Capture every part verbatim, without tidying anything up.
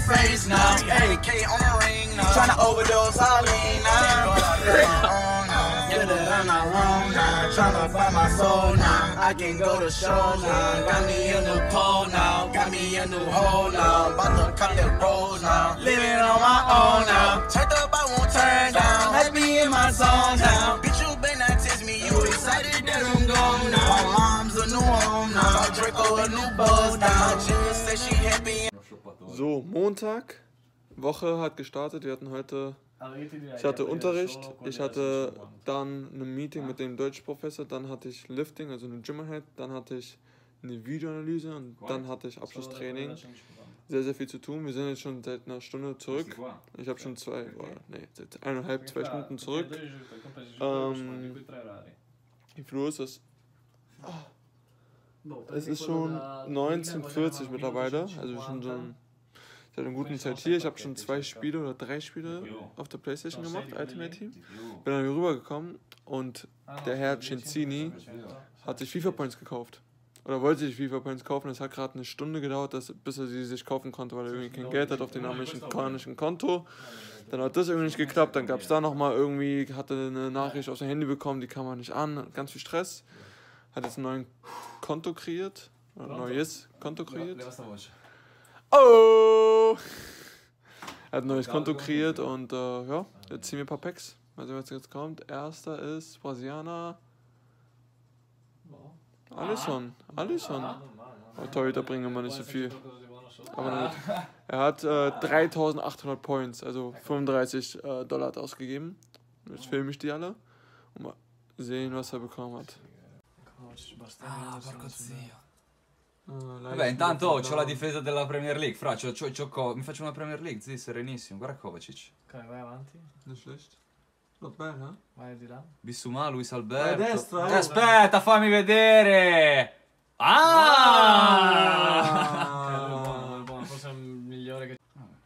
face now. A K on the ring now. Tryna overdose, I lean now. Get it, I'm not wrong now. Tryna find my soul now. I can go to show now. Got me a new pole now. Got me a new hole now. About to cut the rolls now. Living on my own now. Turned up, I won't turn down. Let me in my zone now. Bitch, you better not text me. You excited that I'm gone now. My mom's a new home now. My Draco a new buzz now. Just say she happy. So, Montag, Woche hat gestartet, wir hatten heute, ich hatte Unterricht, ich hatte dann ein Meeting mit dem Deutschprofessor, dann hatte ich Lifting, also eine Gym-Einheit, dann hatte ich eine Videoanalyse und dann hatte ich Abschlusstraining. Sehr, sehr viel zu tun, wir sind jetzt schon seit einer Stunde zurück, ich habe schon zwei, oder, nee, seit eineinhalb, zwei Stunden zurück. Ähm, wie viel Uhr ist es? Oh. Es ist schon neunzehn Uhr vierzig mittlerweile, also schon so ein, seit einer guten Zeit hier. Ich habe schon zwei Spiele oder drei Spiele auf der Playstation gemacht, Ultimate Team. Bin dann hier rübergekommen und der Herr Cenzini hat sich FIFA Points gekauft. Oder wollte sich FIFA Points kaufen. Es hat gerade eine Stunde gedauert, dass, bis er sie sich kaufen konnte, weil er irgendwie kein Geld hat auf dem amerikanischen Konto. Dann hat das irgendwie nicht geklappt, dann gab es da nochmal irgendwie, hatte eine Nachricht auf sein Handy bekommen, die kam er nicht an, ganz viel Stress. Hat jetzt ein neues Konto kreiert, oder ein neues Konto kreiert. Oh! Er hat ein neues Konto kreiert und äh, ja, jetzt ziehen wir ein paar Packs. Mal sehen, was jetzt kommt. Erster ist Brasilianer. Alisson. Alisson. Oh, Torhüter bringen immer nicht so viel. Aber gut. Er hat äh, dreitausendachthundert Points, also fünfunddreißig äh, Dollar hat ausgegeben. Jetzt filme ich die alle und mal sehen, was er bekommen hat. Ah, porco zio. Vabbè, intanto ho la difesa della Premier League, fra, c'ho, c'ho, c'ho, mi faccio una Premier League, sì, serenissimo, guarda Kovacic. Ok, vai avanti. Nicht schlecht. Not bad, eh? Vai di là. Bissouma, Luis Alberto. Vai a destra, eh, aspetta, fammi vedere! Ah! Ok, lui è buono, lui è buono, forse è il migliore che...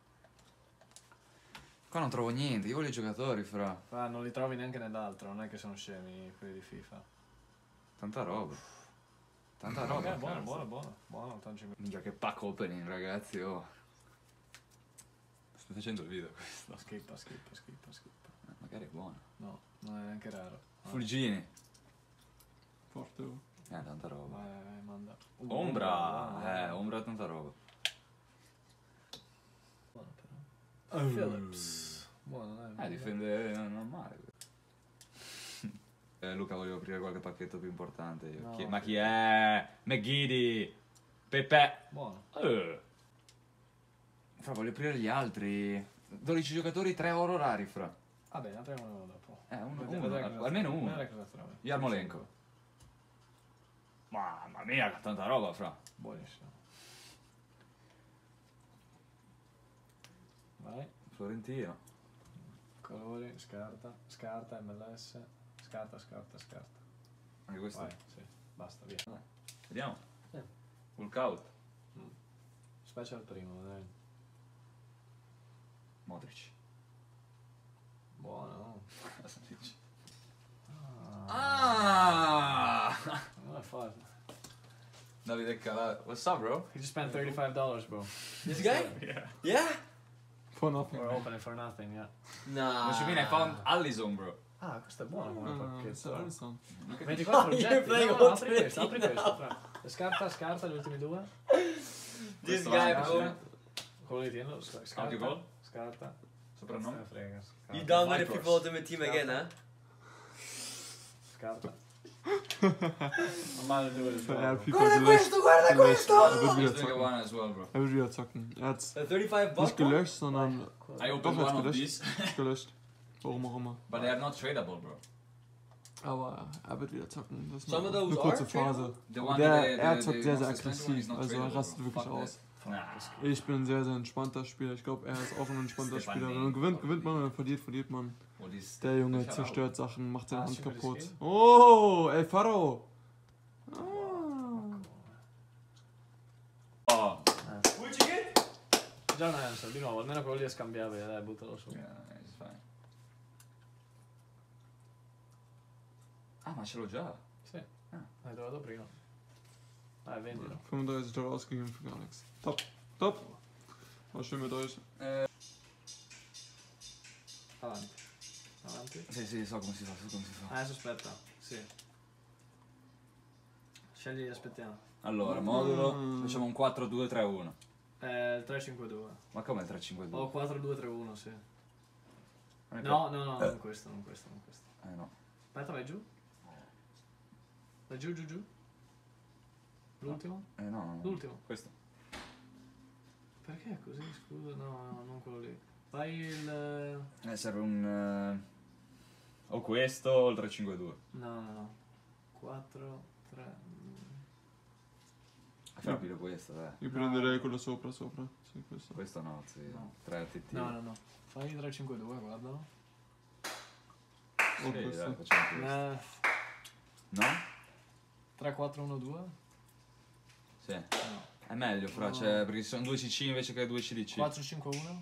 Qua non trovo niente, io voglio i giocatori, fra. Ah, non li trovi neanche nell'altro, non è che sono scemi quelli di FIFA. Tanta roba. Tanta roba. Ok, buono, buono, buono, buono, tanto Minchia che pack opening, ragazzi, oh. Sto facendo il video questo. Schippa, schippa, schippa, schippa. Eh, magari è buono. No, non è neanche raro. Fulgini. Forte. Eh, tanta roba. Vai, vai, manda. Uh, Ombra, buono, eh, buono. Ombra tanta roba. Buono però. Phillips. Buono, dai. Eh, difende normale. Eh, Luca, voglio aprire qualche pacchetto più importante io. No, chi, ma chi è? McGiddy. Pepe. Buono. Eh. Fra, voglio aprire gli altri. dodici giocatori, tre oro rari, fra. Va bene, apriamolo dopo. Eh, uno, Vedrai- uno, vedrai cosa almeno trovi, uno. vedrai cosa trovi. Yarmolenko. Mamma mia, che tanta roba, fra. Buonissimo. Vai. Florentino. Colori, scarta, scarta, M L S. Scarta, scarta, scarta. Anche questo. Vai, sì, basta, via. Dai, vediamo. Sì. Hulk out. Mm. Specie al primo, dai. Modric. Buono. Cosa dici? Ah. Ah! Non è facile. Davide Calà. What's up, bro? He just spent thirty-five dollars, bro. This guy? Yeah. Yeah? For nothing. We're opening for nothing, yeah. Nah. What you mean? I found Allison, bro. Ah, questo è buono come No, no, pacchetto. Alisson. ventiquattro You're oggetti. playing No, no, apri Ultimate questo, apri Team questo. Fra. Scarta, scarta, gli ultimi due. This Questo guy, anche, bro. Quello lì tienilo, sc- scarta. Anche gol? Scarta. Soprannome? Se ne frega, scarta. You down with the Vipers. FIFA Ultimate Team again, huh? Scarta. Non male due del Er hat FIFA Guarda gelöscht. questo, guarda Gelöscht. questo! Er wird He's wieder doing a zocken. one as well, bro. Er wird wieder zocken. Er hat's The thirty-five bucks. nicht gelöscht, sondern I doch opened er one hat's of gelöscht. these, Ist gelöscht. Warum auch immer. but they are not tradable, bro. Aber er wird wieder zocken. Das ist Some nur of eine those kurze are tradable? Phase. The one Der, that they, er they, zockt they sehr, sehr want to spend on is aggressiv. not Also er tradable, rastet bro. wirklich Fuck aus. that. Nah. Ich bin ein sehr, sehr entspannter Spieler. Ich glaube, er ist auch ein entspannter Stefan Spieler. Wenn man Ney. gewinnt, gewinnt man. Wenn man verliert, verliert man. Well, this- Der Junge this- zerstört Sachen, macht seine Ah, Hand schon wieder kaputt. Skin? Oh, El Faro. Ah. Oh. What'd you get? John Hanson, di nuovo, almeno quello lì è scambiabile, dai, buttalo su. Yeah, it's fine. Ah, ma ce l'ho già. Sì, l'hai trovato prima. Dai, vendilo. fünfunddreißig Dollar ausgegeben für gar nichts. Top, top. War schön mit euch. Eh, Avanti. Avanti. sì, sì, so come si fa, so come si fa. Adesso aspetta, sì. Scegli, aspettiamo. Allora, modulo, facciamo un quattro due tre uno. Eh, il tre cinque due. Ma come il tre cinque due? O quattro due tre uno, sì. Non è No, no, no, non questo, non questo, non questo. que- Eh no. Aspetta, vai giù. Vai giù, giù, giù. L'ultimo? Eh no, no. L'ultimo. Questo. Perché è così, scusa? No, no, non quello lì. Fai il... Eh, serve un... eh, o questo o il tre cinque due. No, no, no. quattro, tre... Fai rapire questo, dai. Io prenderei quello sopra, sopra. Sì, questo. Questo no, sì. No. tre T T. No, no, no. Fai tre cinque due, guardalo. O Sì, questo. dai, facciamo questo. Eh, No? tre quattro uno due? Sì. No. È meglio, fra, No. cioè, perché ci sono due C C invece che due C D C. quattro cinque uno?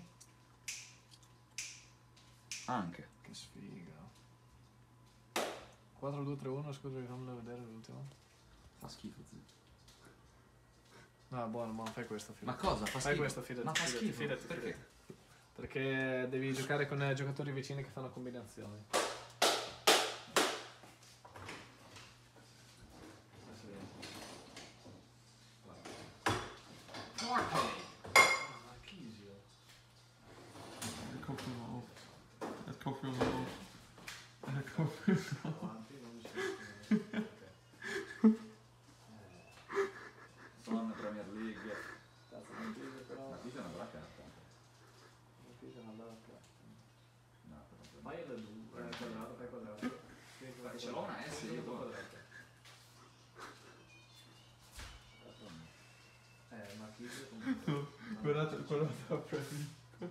Anche. Che sfiga. quattro due tre uno, scusa, fammelo vedere l'ultimo. Fa schifo, zio. No, buono, buono, fai questo, fidati. Ma cosa? Fa Fai schifo? questo, fidati. Ma fa fidati, schifo? fidati, Perché? fidati. Perché devi giocare con eh, giocatori vicini che fanno combinazioni. Er kauft mir mal auf. Er kauft mir mal auf. Er kauft mir mal auf. Sono in Premier League. Ma qui c'è una bella carta. No, però. Fai il quadrato, fai quadrato. Ma ce l'ho una S io poi. Eh, ma chi è Guardate, guardate la Premier.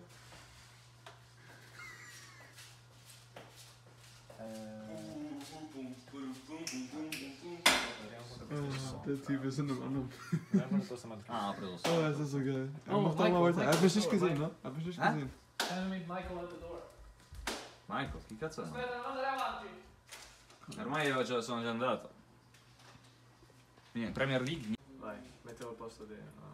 Der Typ, wir sind im anderen. Ah, ho preso Oh, das ist so geil. Er Oh, macht doch Michael, mal weiter. Er hat mich nicht Michael, gesehen, ne? Er hat mich nicht Hä? gesehen. Michael at the door. Michael, chi cazzo è? Aspetta, non andare avanti. Ormai io già, sono già andato. Niente, Premier League. Vai, mettevo al posto di... No.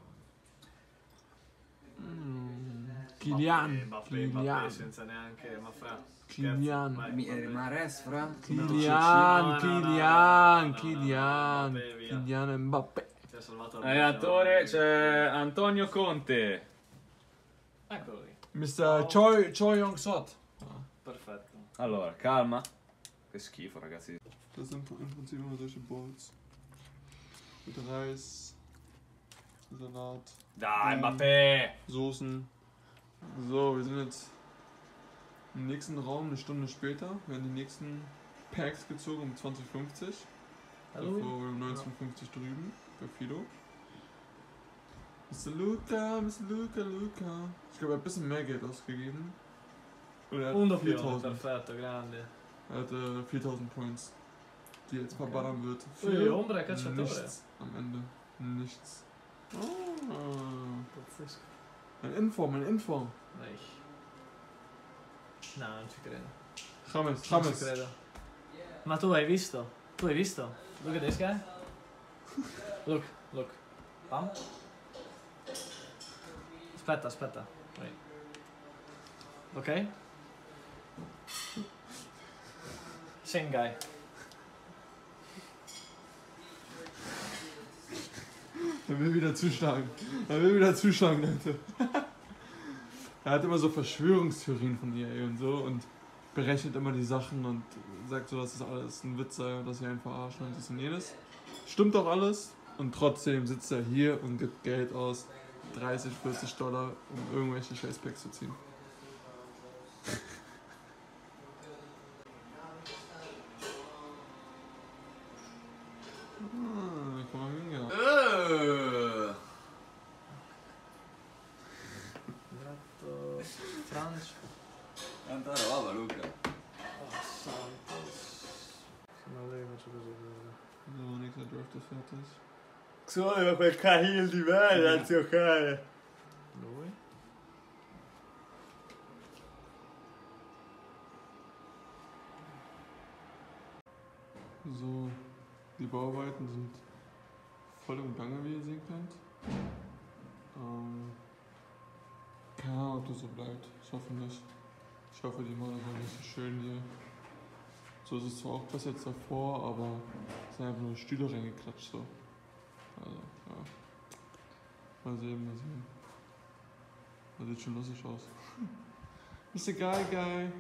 Mm. Kylian. Mbappé, Mbappé, Mbappé Kylian. senza neanche... Ma fra... Kylian. Vai, Mi, Mbappé. eh, Mahrez, fra? Kylian, No, no, Kylian, no, no, Kylian, no, Mbappé, via. Kylian Mbappé. Ti ha salvato la Allenatore vita. c'è Antonio Conte. Eccolo lì. mister Choi, Choi Yong-sot. Perfetto. Allora, calma. Che schifo, ragazzi. Das sind im Prinzip immer solche Bowls. Mit Reis, Salat, Dai, Mm. Mbappé. Soßen. So, wir sind jetzt im nächsten Raum, eine Stunde später. Wir haben die nächsten Packs gezogen um zwanzig fünfzig. Hallo? Davor um neunzehn fünfzig drüben, bei Fido. Mister Luca, Mister Luca, Luca. Ich glaube, er hat ein bisschen mehr Geld ausgegeben. Oder er hat Un doppione, viertausend. perfetto, grande. Er hat äh, viertausend Points, die er jetzt verballern wird. Ui, Ombra, calciatore. nichts am Ende. Nichts. Oh. Pazzesco. Ein Inform, ein Inform. Dai. No, non ci credo. James, Non ci James. credo. Ma tu hai visto? Tu hai visto? Look at this guy. Look, look. Pam. Aspetta, aspetta. Wait. Ok? Same guy. Er will wieder zuschlagen. Er will wieder zuschlagen, Leute. Er hat immer so Verschwörungstheorien von E A und so und berechnet immer die Sachen und sagt so, dass das alles ein Witz sei und dass sie einen verarschen und das und jenes. Stimmt doch alles und trotzdem sitzt er hier und gibt Geld aus, dreißig, vierzig Dollar, um irgendwelche Scheißpacks zu ziehen. Ah, Camavinga. Uh. Tratto Francia. Tanta roba, Luca. Santos. Se non lei faccio così. So, nächster Draft ist fertig. Solo quel Cahill di merda, zio cane. Lui. So, die Bauarbeiten sind voll im Gange, wie ihr sehen könnt. Ähm, Keine Ahnung, ob das so bleibt. Ich hoffe nicht. Ich hoffe, die machen das ein bisschen schön hier. So ist es zwar auch besser als davor, aber es sind einfach nur Stühle reingeklatscht so. Also, ja. Mal sehen, mal sehen. Das sieht schon lustig aus. Mister Guy Guy.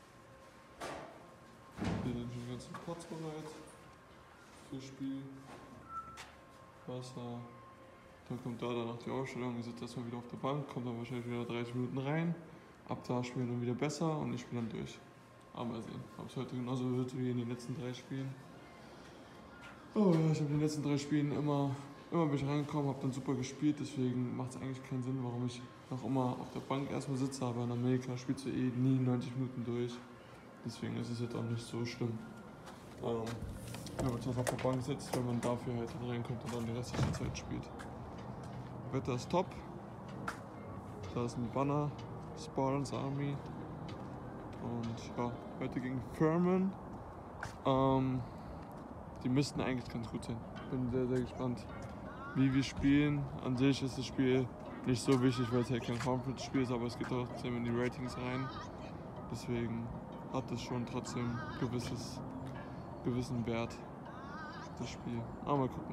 Hier sind schon die ganzen Pots bereit. Für Spiel. Wasser. Dann kommt da danach die Ausstellung. Ich sitze erstmal wieder auf der Bank, kommt dann wahrscheinlich wieder dreißig Minuten rein. Ab da spielen wir dann wieder besser und ich spiele dann durch. Aber mal sehen, ob es heute genauso wird wie in den letzten drei Spielen. Oh ja, ich habe in den letzten drei Spielen immer, immer bin ich reingekommen, habe dann super gespielt, deswegen macht es eigentlich keinen Sinn, warum ich noch immer auf der Bank erstmal sitze, aber in Amerika spielst du eh nie neunzig Minuten durch. Deswegen ist es jetzt auch nicht so schlimm. Ähm, wenn man auf der Bank sitzt, wenn man dafür halt dann reinkommt und dann die restliche Zeit spielt. Wetter ist top. Da ist ein Banner, Spartans Army. Und ja, heute gegen Furman. Ähm, die müssten eigentlich ganz gut sein. Bin sehr, sehr gespannt, wie wir spielen. An sich ist das Spiel nicht so wichtig, weil es halt kein Conference-Spiel ist, aber es geht trotzdem in die Ratings rein. Deswegen hat es schon trotzdem gewisses, gewissen Wert, das Spiel. Aber mal gucken.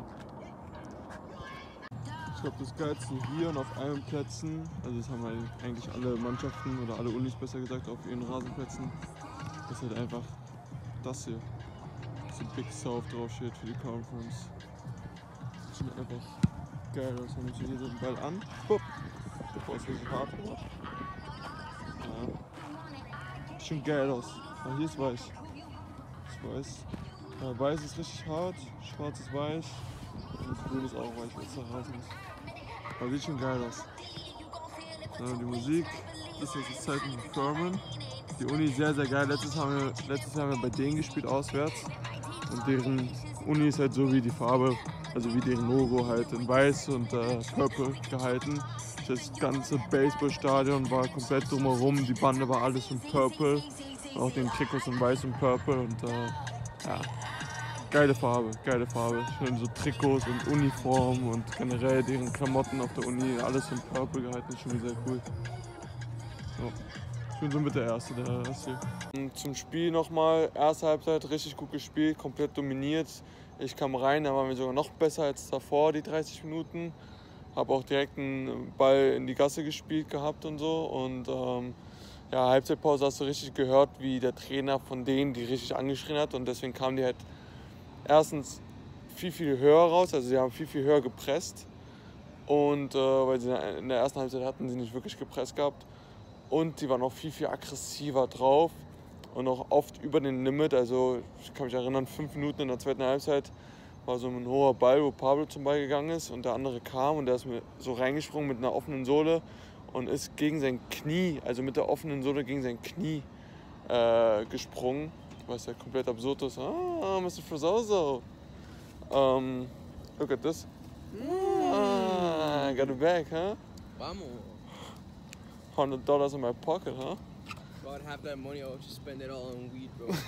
Ich glaube, das Geilste hier und auf allen Plätzen, also das haben eigentlich alle Mannschaften oder alle Unis besser gesagt auf ihren Rasenplätzen, ist halt einfach das hier. So Big South draufsteht für die Conference. Das sieht einfach geil aus. Dann nimmst du hier so den Ball an, bupp, bevor es wirklich hart wird. Ja. Sieht schon geil aus. Aber hier ist weich. Das weiß. Ja, weiß ist richtig hart, schwarz ist weich. Und grün ist auch weich, weil es der Rasen ist. Aber sieht schon geil aus. Ja, die Musik, das ist das Zeichen von Furman. Die Uni ist sehr, sehr geil. Letztes, haben wir, letztes Jahr haben wir bei denen gespielt, auswärts. Und deren Uni ist halt so wie die Farbe, also wie deren Logo halt in weiß und äh, purple gehalten. Das ganze Baseballstadion war komplett drumherum, die Bande war alles in purple. Und auch den Trikots in weiß und purple und äh, ja. Geile Farbe, geile Farbe. Schön so Trikots und Uniformen und generell deren Klamotten auf der Uni, alles in Purple gehalten, ist schon sehr cool. So. Ich bin so mit der Erste, der Erste. Zum Spiel nochmal, erste Halbzeit richtig gut gespielt, komplett dominiert. Ich kam rein, da waren wir sogar noch besser als davor, die dreißig Minuten. Habe auch direkt einen Ball in die Gasse gespielt gehabt und so. Und ähm, ja, Halbzeitpause hast du richtig gehört, wie der Trainer von denen die richtig angeschrien hat. Und deswegen kamen die halt erstens viel, viel höher raus, also sie haben viel, viel höher gepresst und äh, weil sie in der ersten Halbzeit hatten sie nicht wirklich gepresst gehabt und die waren auch viel, viel aggressiver drauf und auch oft über den Limit, also ich kann mich erinnern, fünf Minuten in der zweiten Halbzeit war so ein hoher Ball, wo Pablo zum Ball gegangen ist und der andere kam und der ist mir so reingesprungen mit einer offenen Sohle und ist gegen sein Knie, also mit der offenen Sohle gegen sein Knie äh, gesprungen. Was ja komplett absurd ist. Ah, Mister Frozoso. Um, look at this. Ah, I got it back, huh? Vamos. one hundred dollars in my pocket, huh? If I'd have that money, I would just spend it all on weed, bro.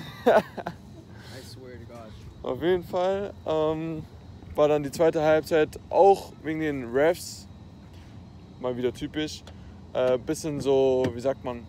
I swear to God. Auf jeden Fall ähm, war dann die zweite Halbzeit auch wegen den Refs, mal wieder typisch, äh, bisschen so, wie sagt man,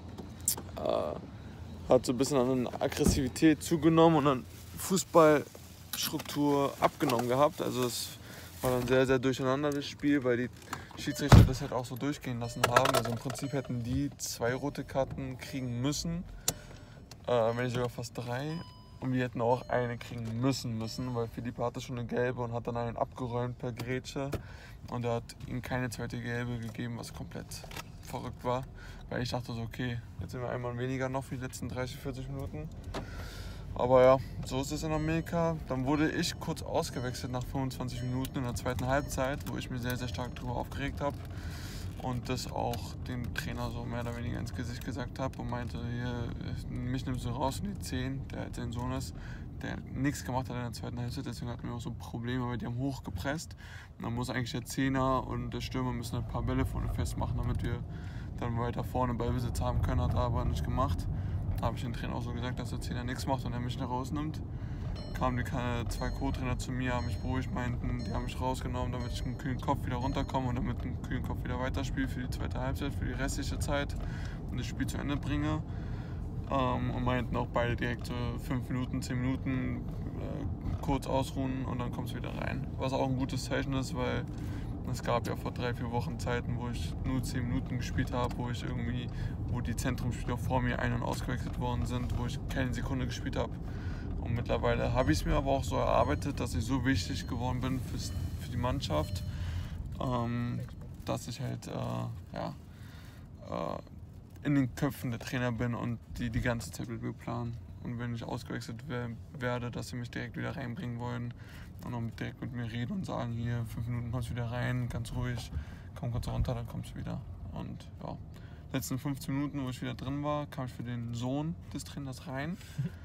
äh, hat so ein bisschen an Aggressivität zugenommen und an Fußballstruktur abgenommen gehabt. Also es war dann sehr, sehr durcheinander das Spiel, weil die Schiedsrichter das halt auch so durchgehen lassen haben. Also im Prinzip hätten die zwei rote Karten kriegen müssen, äh, wenn nicht sogar fast drei. Und wir hätten auch eine kriegen müssen müssen, weil Philippe hatte schon eine gelbe und hat dann einen abgeräumt per Grätsche. Und er hat ihm keine zweite gelbe gegeben, was komplett verrückt war. Weil ich dachte so, okay, jetzt sind wir einmal weniger noch für die letzten dreißig, vierzig Minuten. Aber ja, so ist es in Amerika. Dann wurde ich kurz ausgewechselt nach fünfundzwanzig Minuten in der zweiten Halbzeit, wo ich mir sehr, sehr stark darüber aufgeregt habe. Und das auch dem Trainer so mehr oder weniger ins Gesicht gesagt habe und meinte, hier, mich nimmst du raus in die zehn, der halt sein Sohn ist, der nichts gemacht hat in der zweiten Halbzeit, deswegen hatten wir auch so Probleme, weil die haben hochgepresst. Und dann muss eigentlich der Zehner und der Stürmer müssen ein paar Bälle vorne festmachen, damit wir dann weiter vorne Ballbesitz haben können, hat er aber nicht gemacht. Da habe ich dem Trainer auch so gesagt, dass der Zehner nichts macht und er mich nicht rausnimmt. kamen die zwei Co-Trainer zu mir, haben mich beruhigt, meinten, die haben mich rausgenommen, damit ich mit einem kühlen Kopf wieder runterkomme und damit mit einem kühlen Kopf wieder weiterspiele für die zweite Halbzeit, für die restliche Zeit und das Spiel zu Ende bringe. Ähm, und meinten auch beide direkt so fünf Minuten, zehn Minuten äh, kurz ausruhen und dann kommt es wieder rein. Was auch ein gutes Zeichen ist, weil es gab ja vor drei, vier Wochen Zeiten, wo ich nur zehn Minuten gespielt habe, wo ich irgendwie, wo die Zentrumsspieler vor mir ein- und ausgewechselt worden sind, wo ich keine Sekunde gespielt habe. Und mittlerweile habe ich es mir aber auch so erarbeitet, dass ich so wichtig geworden bin fürs, für die Mannschaft, ähm, dass ich halt äh, ja, äh, in den Köpfen der Trainer bin und die die ganze Zeit mit mir planen. Und wenn ich ausgewechselt werde, dass sie mich direkt wieder reinbringen wollen und auch direkt mit mir reden und sagen, hier, fünf Minuten kommst du wieder rein, ganz ruhig, komm kurz runter, dann kommst du wieder. Und ja, letzten fünfzehn Minuten, wo ich wieder drin war, kam ich für den Sohn des Trainers rein.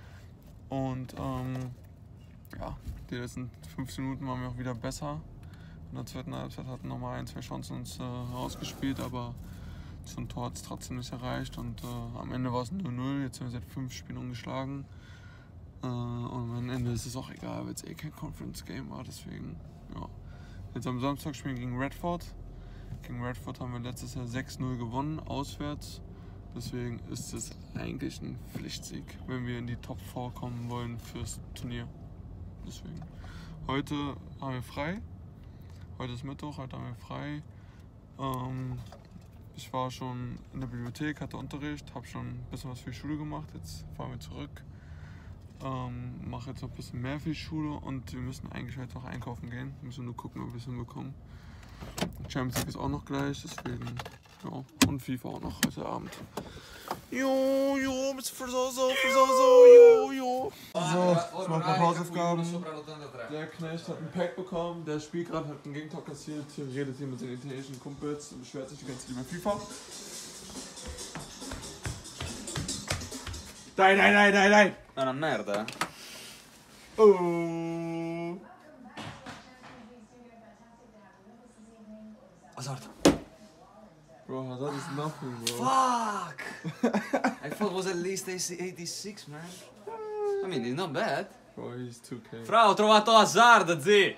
Und ähm, ja, die letzten fünfzehn Minuten waren wir auch wieder besser. In der zweiten Halbzeit hatten nochmal ein, zwei Chancen uns äh, herausgespielt, aber zum Tor hat es trotzdem nicht erreicht. Und äh, am Ende war es null null, jetzt sind wir seit fünf Spielen ungeschlagen. Äh, und am Ende ist es auch egal, weil es eh kein Conference-Game war, deswegen, ja. Jetzt am Samstag spielen wir gegen Redford. Gegen Redford haben wir letztes Jahr sechs null gewonnen, auswärts. Deswegen ist es eigentlich ein Pflichtsieg, wenn wir in die Top vier kommen wollen fürs Turnier. Deswegen. Heute haben wir frei. Heute ist Mittwoch, heute haben wir frei. Ähm, ich war schon in der Bibliothek, hatte Unterricht, habe schon ein bisschen was für die Schule gemacht. Jetzt fahren wir zurück. Ähm, mache jetzt noch ein bisschen mehr für die Schule und wir müssen eigentlich heute auch einkaufen gehen. Wir müssen nur gucken, ob wir es hinbekommen. Champions League ist auch noch gleich, deswegen, ja, und FIFA auch noch heute Abend. Jo, jo, mit Versoso, Versoso, jo, jo. So, ich mach noch Hausaufgaben. Der Knecht hat ein Pack bekommen, der spielt gerade, hat einen Gegentor kassiert, redet hier mit seinen italienischen Kumpels und beschwert sich die ganze Zeit über FIFA. Dai, dai, dai, dai, dai! È una merda, eh? Oh! Hazard. Bro, Hazard is nothing, bro. Fuck! I thought it was at least eighty-six, man. I mean, it's not bad. Bro, he's two K. Fra, ho trovato Hazard, zi!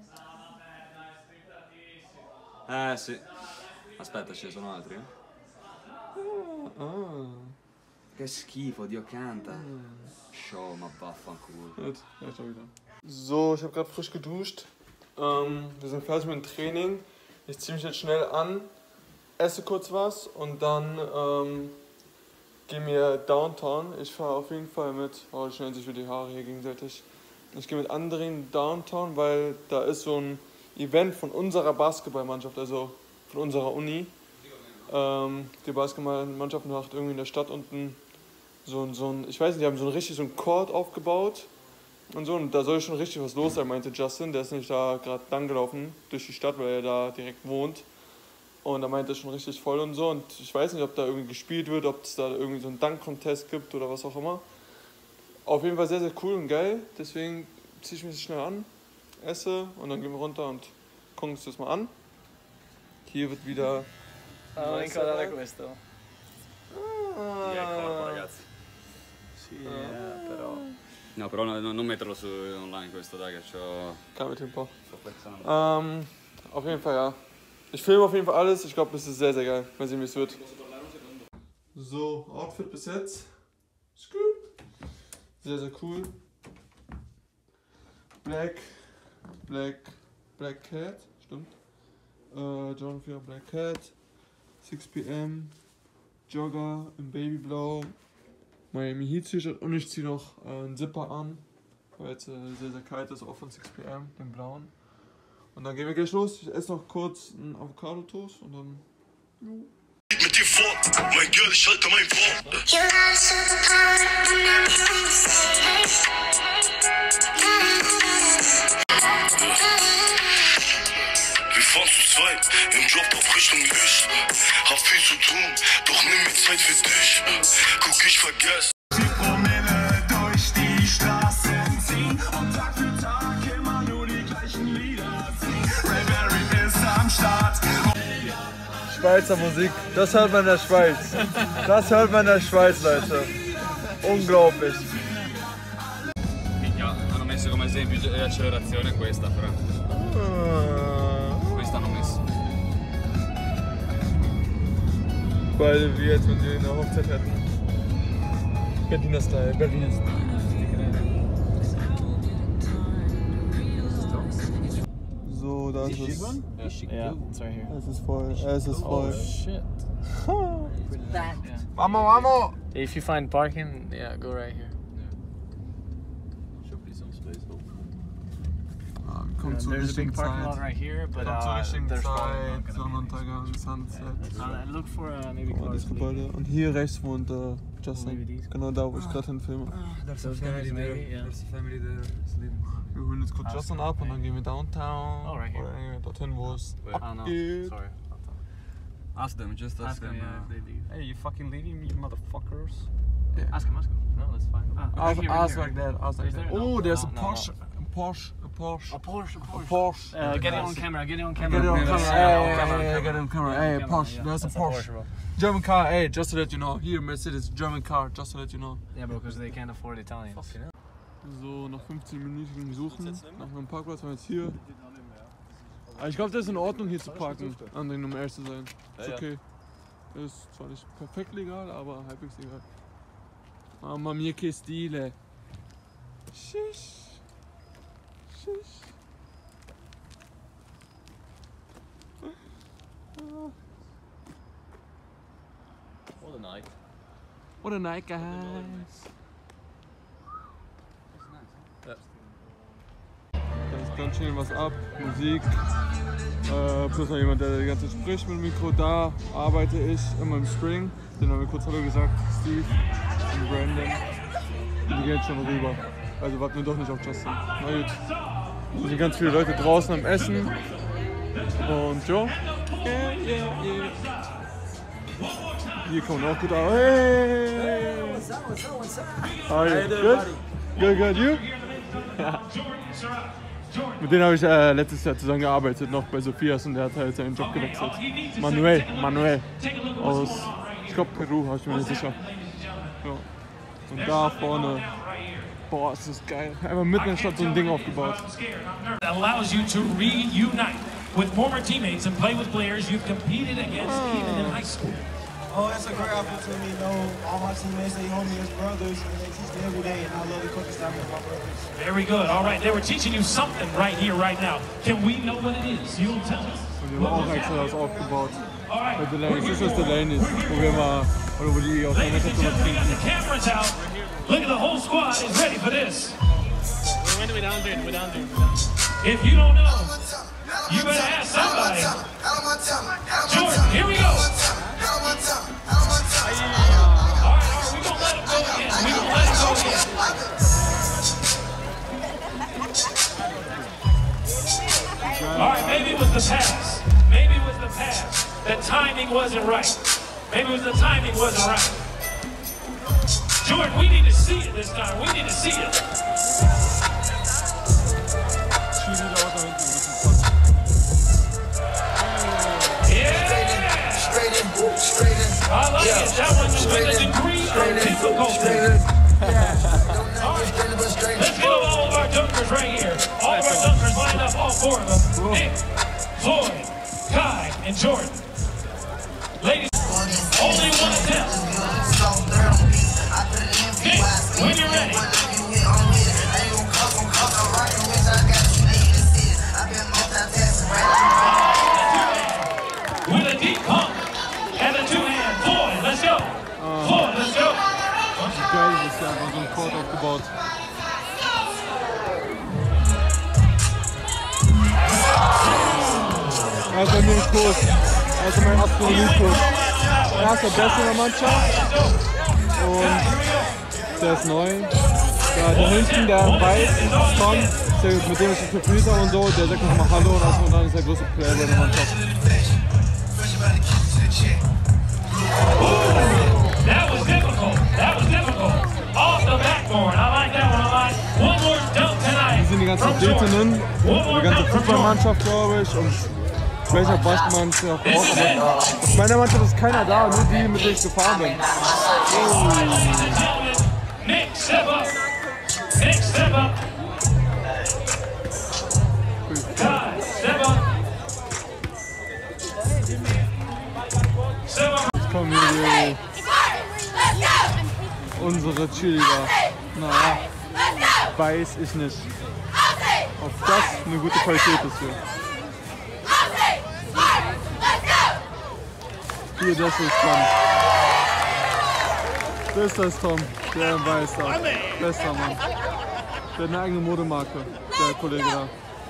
Eh, sì. Aspetta, ci sono altri, eh? Ah. Che schifo, Dio canta. Show, ma vaffanculo. Gut, ja, schon wieder. So, ich habe gerade frisch geduscht. Ähm, wir sind fertig mit dem Training. Ich ziehe mich jetzt schnell an, esse kurz was und dann ähm, gehen wir Downtown. Ich fahre auf jeden Fall mit, oh, ich schneide sich für die Haare hier gegenseitig. Ich gehe mit anderen Downtown, weil da ist so ein Event von unserer Basketballmannschaft, also von unserer Uni. Ähm, die Basketballmannschaft macht irgendwie in der Stadt unten so ein, so ein, ich weiß nicht, die haben so ein richtig so ein Court aufgebaut und so, und da soll schon richtig was los sein, meinte Justin. Der ist nicht da gerade lang gelaufen durch die Stadt, weil er da direkt wohnt. Und da meinte er schon richtig voll und so. Und ich weiß nicht, ob da irgendwie gespielt wird, ob es da irgendwie so einen Dunk-Contest gibt oder was auch immer. Auf jeden Fall sehr, sehr cool und geil. Deswegen ziehe ich mich schnell an, esse und dann gehen wir runter und gucken uns das mal an. Hier wird wieder... Ah, inquadrare questo. Ah. Via il corpo, ragazzi. Sì, eh, però... No, però no, non metterlo su online questo, dai, che c'ho... Kein mit Tempo. sto flexando. Ähm, auf jeden Fall, ja. Ich filme auf jeden Fall alles. Ich glaube, es ist sehr, sehr geil. Mal sehen, wie es wird. So, Outfit bis jetzt. Ist gut. Sehr, sehr cool. Black, Black, Black Cat, stimmt. Äh, John Fear Black Cat. six p m. Jogger im Babyblau. Miami Heat T-Shirt und ich ziehe noch äh, einen Zipper an, weil jetzt äh, sehr, sehr kalt ist, auch von six p m, den blauen. Und dann gehen wir gleich los. Ich esse noch kurz einen Avocado-Toast und dann... Jo. Mit dir fort, mein Girl, ich halte mein Wort. Wir fahren zu zweit, im Job auf Richtung Licht. Hab viel zu tun, doch nimm mir Zeit für dich. Guck, ich vergess. Die Promille durch die Straßen ziehen und Tag für Tag immer nur die gleichen Lieder singen. Ray ist am Start. Schweizer Musik, das hört man in der Schweiz. Das hört man in der Schweiz, Leute. Unglaublich. Minchia, hanno messo come esempio di accelerazione questa, però. Questa hanno messo. Beide wie jetzt, wenn sie eine Hochzeit hätten. Berliner Style, Berliner Style. So, da ist es. Yeah, it's right here. Es ist voll, es ist voll. Oh shit. Mama, Mama! If you find parking, yeah, go right here. Kommt zur There's a big richtigen parking lot Zeit. right here, but Kommt zur uh, richtigen there's probably Zeit, not gonna be. Sonnenuntergang, Sunset. Uh, look for uh, maybe Oh, das cars. Gebäude. Und hier rechts wohnt äh, Maybe Justin. these. Genau da, wo ich gerade hinfilme. There's a family there, there's a family there sleeping. Wir holen jetzt kurz Justin ab und dann gehen wir downtown. Oh, right here. Oder irgendwie dorthin, wo es Ah, no. abgeht. Sorry. Ask them, just ask, Ask them, them. yeah, if they leave. Hey, you fucking leaving me, motherfuckers? Ask him, ask him. No, that's fine. Ah, Ask, right here, right ask here. like that, ask like Is that. there? Oh, No, there's no, a no, Porsche, a Porsche, a Porsche. A Porsche, a A Porsche. Porsche. Uh, get it on camera, get it on camera. Get it on Yeah, camera, yeah, hey, yeah, hey, on camera, hey, on get it on camera, Yeah, hey, on camera, Porsche, yeah. there's a That's Porsche. bro. German car, hey, just to let you know, here Mercedes, German car, just to let you know. Yeah, bro, because they can't afford Italians. So, nach fünfzehn Minuten Suchen, nach einem Parkplatz waren wir jetzt hier. Aber ich glaube, das ist in Ordnung hier zu parken, an den, um ehrlich zu sein. Ist okay. Ist zwar nicht perfekt legal, aber halbwegs legal. Mamma mia che stile. Shish. Shish. What a night. What a night, guys. Da ist ganz schön was ab, Musik. Äh, plus noch jemand, der die ganze Zeit spricht mit dem Mikro. Da arbeite ich immer im Spring. Den haben wir kurz Hallo gesagt. Steve und Brandon. Und die gehen jetzt schon rüber. Also warten wir doch nicht auf Justin. Na gut. Hier sind ganz viele Leute draußen am Essen. Und ja. Yeah, yeah, yeah. Hier kommt auch gut aus. Hey! How are you? Good? Good, good. You? Ja. Mit denen habe ich äh, letztes Jahr zusammengearbeitet, noch bei Sophias, und der hat halt seinen Job gewechselt. Manuel, Manuel. Aus, ich glaube Peru, habe ich mir nicht sicher. Ja. Und da vorne, boah, ist das geil. Einfach mitten in der Stadt so ein Ding aufgebaut. Allows you to reunite with former teammates and play with players you've competed against even in high school. Oh, it's a great opportunity. You know, all my teammates, they hold me as brothers, and they teach me every day, and I love the coaching staff of my brothers. Very good. All right, they were teaching you something right here, right now. Can we know what it is? You'll tell us. Und wir haben auch extra das aufgebaut. Bei Delaney's, das ist Delaney's, wo wir mal, oder wo die auf der Ladies and gentlemen, we got the Messe cameras out. Look at the whole squad is ready for this. When do we down there? We down there. If you don't know, you better ask somebody. Jordan, here we go. All right, we gonna let him go again. We gonna let him go again. All right, maybe it was the pass. Maybe it was the pass. The timing wasn't right. Maybe it was the timing wasn't right. Jordan, we need to see it this time. We need to see it. I like it. That one was with a degree of difficulty. All right. Let's get all of our dunkers right here. All of our dunkers lined up, all four of them. Nick, Floyd, Kai, and Jordan. Ladies, only one attempt. Nick, when you're ready. With a deep pump and a two-hand. Floyd, let's go. Floyd, let's go. Geil, das ist ja einfach so ein Court aufgebaut. Er ist bei mir im Kurs. Er ist mein Astronomiekurs. Er ist der Beste in der Mannschaft. Und der ist neu. Ja, der hinten, der weiß, Tom, der, mit dem ist der Verfließer und so, der sagt nochmal Hallo und also dann ist der größte Player in der Mannschaft. That was difficult. That was difficult. Off the backboard. I like that one a lot. One more dunk tonight. Die sind die ganzen Athletinnen, die ganze Fußballmannschaft, glaube ich, und vielleicht auch Basketballmannschaft auch, aber aus meiner Mannschaft ist keiner da, nur die, mit denen ich gefahren bin. Nick, step up. Nick, step up. unsere Cheerleader. Naja, weiß ich nicht, ob das eine gute Qualität ist hier. Hier, das ist Tom. Das ist das Tom, der im Weiß da. Bester Mann. Der hat eine eigene Modemarke, der Kollege da.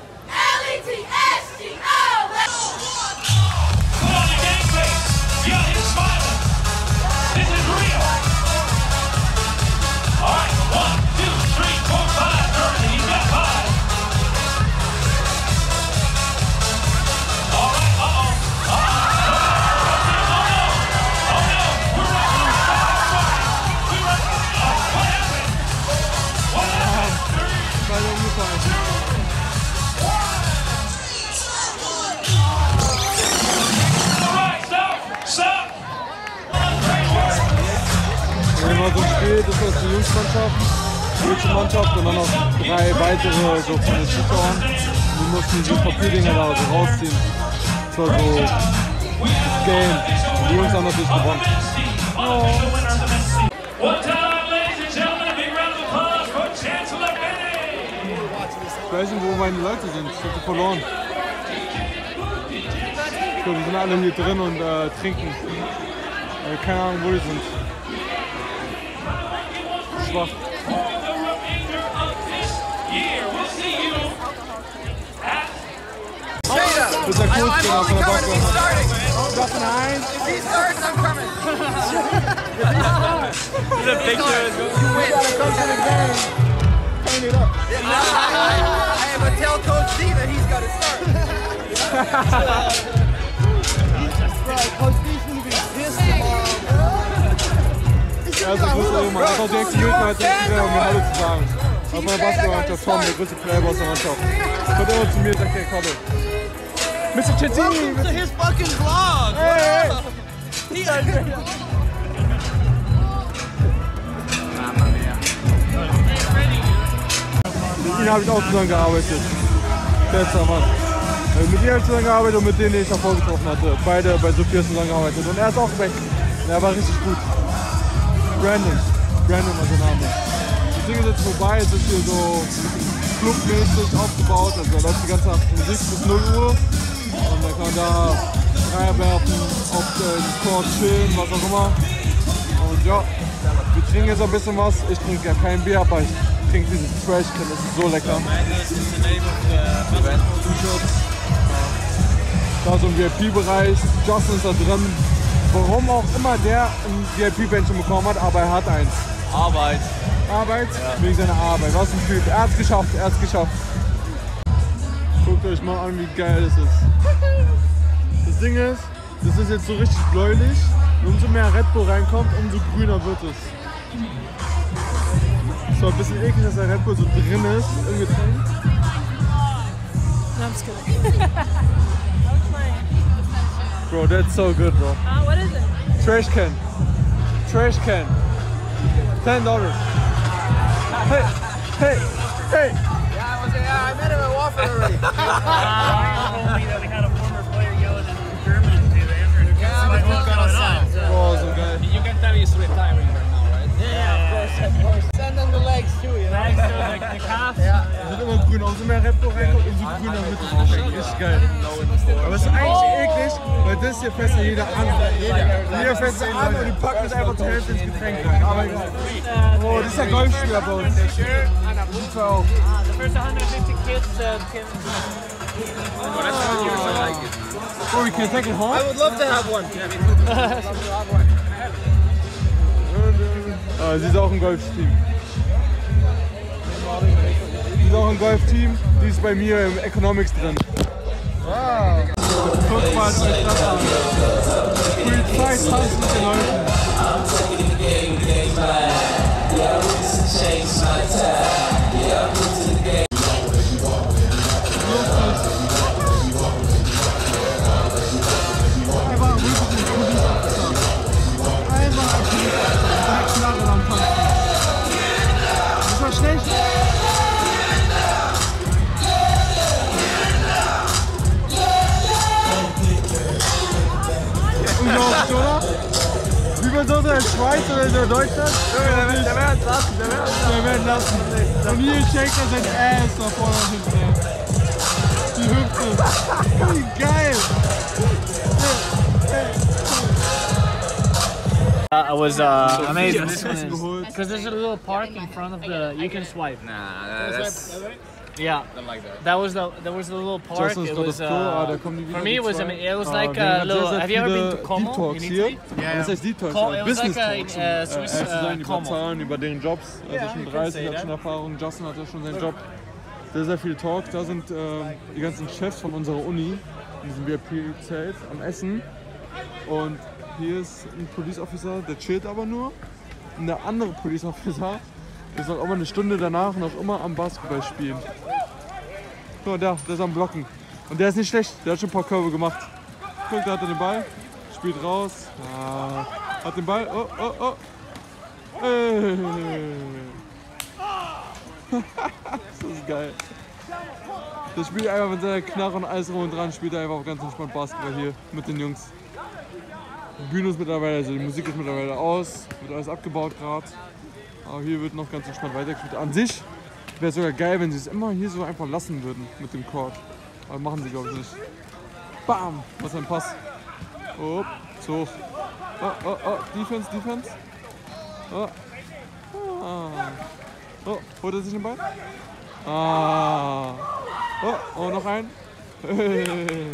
So ein Spiel, das ist die Jungsmannschaft, die Mädchenmannschaft und dann noch drei weitere so von den Zuschauern. Die mussten diese Papierdinger da so rausziehen. Das war so das Game. Und die Jungs haben natürlich gewonnen. Oh. Ich weiß nicht, wo meine Leute sind. Ich hab die verloren. Ich glaube, die sind alle hier drin und äh, trinken. Äh, keine Ahnung, wo die sind. Schwach. Das ist der Coach, von der Backe. Was nein? If he starts, I'm coming. The picture is going. You gotta come to the game. Paint it up. I am gonna tell Coach D that he's got to start. Bro, Coach D's gonna be pissed tomorrow. Also ich wusste immer, einfach direkt die Jungs als Ex um mir Hallo zu sagen. Auf meiner Basketballmannschaft, Tom, der größte Playboy aus der Mannschaft. Kommt immer zu mir und sagt, hey, Kolle. Mister Chettini! Welcome to his fucking vlog! Hey! Mit ihnen habe ich auch zusammengearbeitet. Bester Mann. Mit ihr habe ich zusammengearbeitet und mit denen ich davor getroffen hatte. Beide bei Sophia zusammengearbeitet. Und er ist auch weg. Er war richtig gut. Brandon. Brandon war der Name. Das Ding ist jetzt vorbei, es ist hier so clubmäßig aufgebaut. Also da läuft die ganze Nacht von sechs bis null Uhr. Und dann kann man da Dreier werfen, auf den Court chillen, was auch immer. Und ja, wir trinken jetzt ein bisschen was. Ich trinke ja kein Bier, aber ich trinke dieses Trash Can, das ist so lecker. Da so ein V I P-Bereich, Justin ist da drin. Warum auch immer der ein V I P-Bändchen bekommen hat, aber er hat eins. Arbeit. Arbeit? Ja. Wegen seiner Arbeit. Was ein Typ. Er hat's geschafft, er hat's geschafft. Guckt euch mal an, wie geil das ist. Das Ding ist, das ist jetzt so richtig bläulich. Und umso mehr Red Bull reinkommt, umso grüner wird es. Es war ein bisschen eklig, dass der Red Bull so drin ist im Getränk. No, I'm just kidding. Bro, that's so good, bro. Uh, what is it? Trash can. Trash can. Ten dollars. Hey, hey, hey. Yeah, I was yeah, I met him at Wofford already. Uh, told me that we had a former player yelling in German to the Andrew. Yeah, I was going on. Oh, so geil. You can tell he's retiring right now, right? Yeah, of course, of course. Send them the legs too, you know. Legs to the, the calf. Ja. Es wird immer grüner, umso mehr Red Bull reinkommt, umso grüner wird es Getränk. Richtig geil. Aber es ist eigentlich eklig, weil das hier fässt ja jeder an. Jeder fässt ja an und die packen es einfach zur Hälfte ins Getränk rein. Aber egal. Oh, das ist der Golfspieler bei uns. Das war auch. The first one hundred fifty kids uh, can... Oh, we can take it home? I would love to have one. Ah, sie ist auch ein Golfteam. Sie ist auch ein Golfteam, die ist bei mir im Economics drin. Wow. Guck mal, was ich das habe. Polizei tanzt mit den Leuten. Schlecht. Unglaublich, oder? Wie wir mal so, so in Schweiz oder so in Deutschland. Der wird, der wird lassen, der wird lassen. Der wird lassen. Und hier shakt er sein Ass nach vorne und hinten. Die Hüfte. Wie geil. Uh, I was uh, amazing. This one is because there's a little park in front of the. You can swipe. Nah, that's... Yeah, Don't like that. that was the there was a little park. Justin's It got was a pro, ah, uh, da kommen die wieder for me die it was zwei. ama- it was Ah, like wir a haben little. sehr, sehr Have you ever been to viele Como? Deep Talks in hier. Italy? Was heißt Deep Talks? Co- Äh, it was Business like a, Talks. uh, Äh, Swiss, Erst zu uh, sein über Como. Zahlen, über deren Jobs. Also Yeah, schon you can dreißig, say hat that. schon Erfahrung. Justin hat ja schon seinen Job. Sehr, sehr viele Talks. Da sind äh, die ganzen Chefs von unserer Uni in diesem V I P-Zelt am Essen. Und hier ist ein Police Officer, der chillt aber nur. Und der andere Police Officer ist noch immer eine Stunde danach noch immer am Basketball spielen. So, der, der ist am Blocken. Und der ist nicht schlecht, der hat schon ein paar Körbe gemacht. Guck, da hat er den Ball, spielt raus. Ah, hat den Ball, oh, oh, oh. Hey. Das ist geil. Der spielt einfach mit seiner Knarre und alles rum und dran, spielt er einfach ganz entspannt Basketball hier mit den Jungs. Die Bühne ist mittlerweile, also die Musik ist mittlerweile aus, wird alles abgebaut gerade. Aber hier wird noch ganz entspannt weitergespielt. An sich wäre es sogar geil, wenn sie es immer hier so einfach lassen würden mit dem Court. Aber machen sie, glaube ich, nicht. Bam! Was ein Pass. Oh, zu hoch. Oh, oh, oh, Defense, Defense. Oh. Ah. Oh, holt er sich den Ball? Ah. Oh, oh, noch ein. Hey.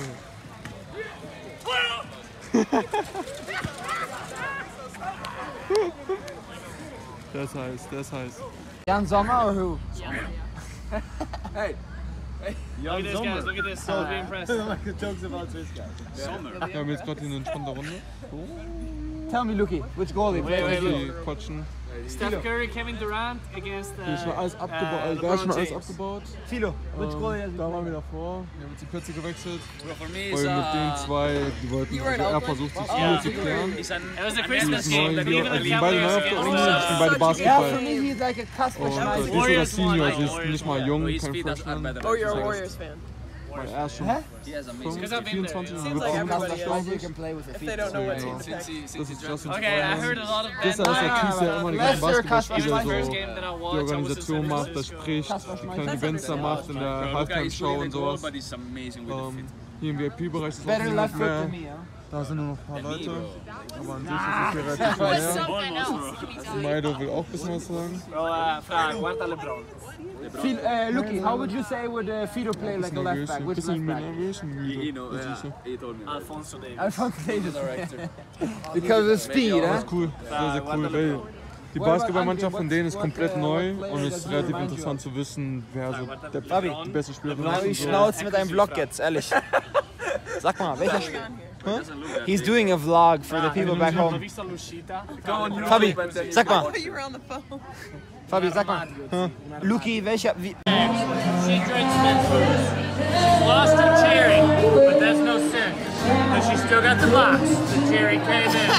Der ist heiß, der ist heiß. Jan Sommer or who? Hey! Look at this, guys. Look at this. So be impressed. Jokes about Swiss guys. Wir haben jetzt gerade hier eine entspannte Runde. Tell me, Luki, which goalie? Wait, wait, Die look. quatschen. Steph Curry, Kevin Durant against. Uh, Hier ist schon alles abgebaut. uh, Also da ist schon LeBron alles James. abgebaut. Philo, which goalie? Ähm, da waren wir davor. Wir haben jetzt die Plätze gewechselt. For me, Weil it's wir mit den uh, zwei, die wollten, also er versucht sich hier zu klären. it's an, It was a an Christmas Neu game. The hier, Cleveland also die sind beide neu Cavaliers auf der Uni, against. die spielen beide Yeah, for Basketball. me he's like a Casper Und äh, Schmeichel. die ist sogar Warriors Senior, won, sie ist like nicht mal Warriors jung, his kein feet are Freshman. better. Oh, you're a Das heißt, Warriors fan. weil er ist schon He has amazing. Because I've been there, vierundzwanzig, yeah. wird Seems like fünfundzwanzig, everybody Casper glaube Schmeichel ich. can play with the If feet. they don't know what Ja. team to pick. Since he, Das since he ist joined. Justin Okay, I heard a lot of Das ist der Kies, der immer die ganzen Lester, Kasper Basketballspiele Schmeichel. so first game that I die watched. I was in Organisation San macht, der Francisco. spricht, die kleinen Events da macht in der Luka is Halftime-Show really und the goal, sowas. but he's amazing with the Ähm, feet. hier im V I P-Bereich ist auch Better niemand left foot mehr. than me, huh? Da sind nur noch ein paar Leute. Aber an sich ist es hier relativ What's leer. something else? Maido will auch ein bisschen was sagen. Bro, uh, Fra, guarda LeBron. Phil, uh, Luki, how would you say would uh, Fido play like a Bisschen left nervös, back? ein Which bisschen left back? nervös und müde. You know, Das yeah, ist so. he told me. Alfonso Davis. Alfonso Davis. Director. Because of speed, Das huh? ist cool, sehr, sehr cool, weil die Basketballmannschaft von denen ist komplett neu und es ist relativ interessant zu wissen, wer so der, die beste Spielerin ist. Die Schnauze mit einem Vlog jetzt, ehrlich. Sag mal, welcher Spiel? He's doing a vlog for the people back home. Vista Lushita. Fabi, sag mal. Oh, you were on the phone. Fabi, sag mal. Luki, welcher... Wie, She drinks Mentos. She's lost her cherry, but that's no sin. But she still got the box. The cherry came in.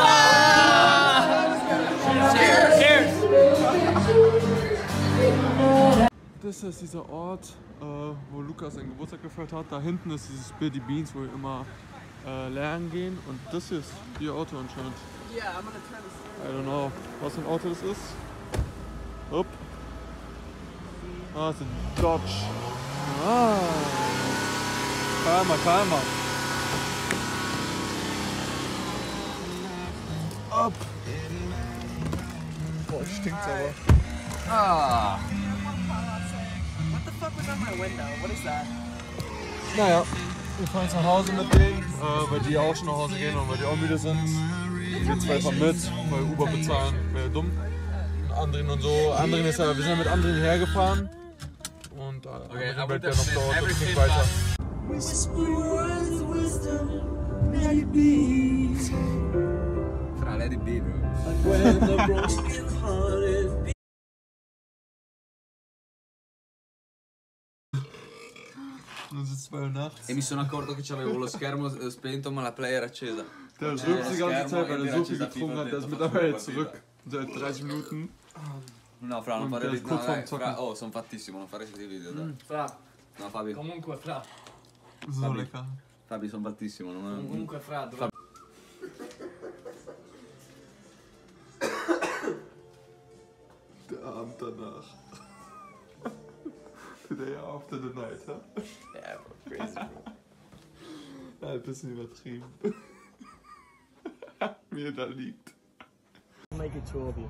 Cheers! Cheers! Das ist dieser Ort, äh, wo Lukas seinen Geburtstag gefeiert hat. Da hinten ist dieses Billy Beans, wo wir immer äh, lernen gehen. Und das hier ist ihr Auto anscheinend. Yeah, I'm gonna turn this. I don't know, was für ein Auto das ist. Upp. Ah, das ist ein Dodge. Ah. Kalmer, kalmer. Up. Boah, stinkt's aber. Ah. What the fuck was on my window? What is that? Naja, wir fahren jetzt nach Hause mit denen, äh, weil die auch schon nach Hause gehen und weil die auch müde sind. Wir zwei fahren mit, weil Uber bezahlen wäre dumm. Und Andrin und so. Andrin ist ja, wir sind ja mit Andrin hergefahren. Und äh, Okay, Andrin I bleibt would ja have noch said dort und everything geht weiter. Fra, let it be, bro. Non si zwei nachts. E mi sono accorto che c'avevo lo schermo eh, spento ma la play era accesa. Der rülpst die ganze Zeit, weil er so viel getrunken hat. Der ist mittlerweile zurück. Seit dreißig Minuten. No, Fra, non Und fare der ist video. kurz vorm No, Zocken. Fra, oh, sono fattissimo, non fare questi video, dai. Fra, No, Fabio. comunque Fra. So lecker. Fabio, sono fattissimo, non è... Comunque Fra, dove... danach. Today after the night, huh? Ja, bro, crazy, bro. Ja, ein bisschen übertrieben. Wie er da liegt. Make it two of you.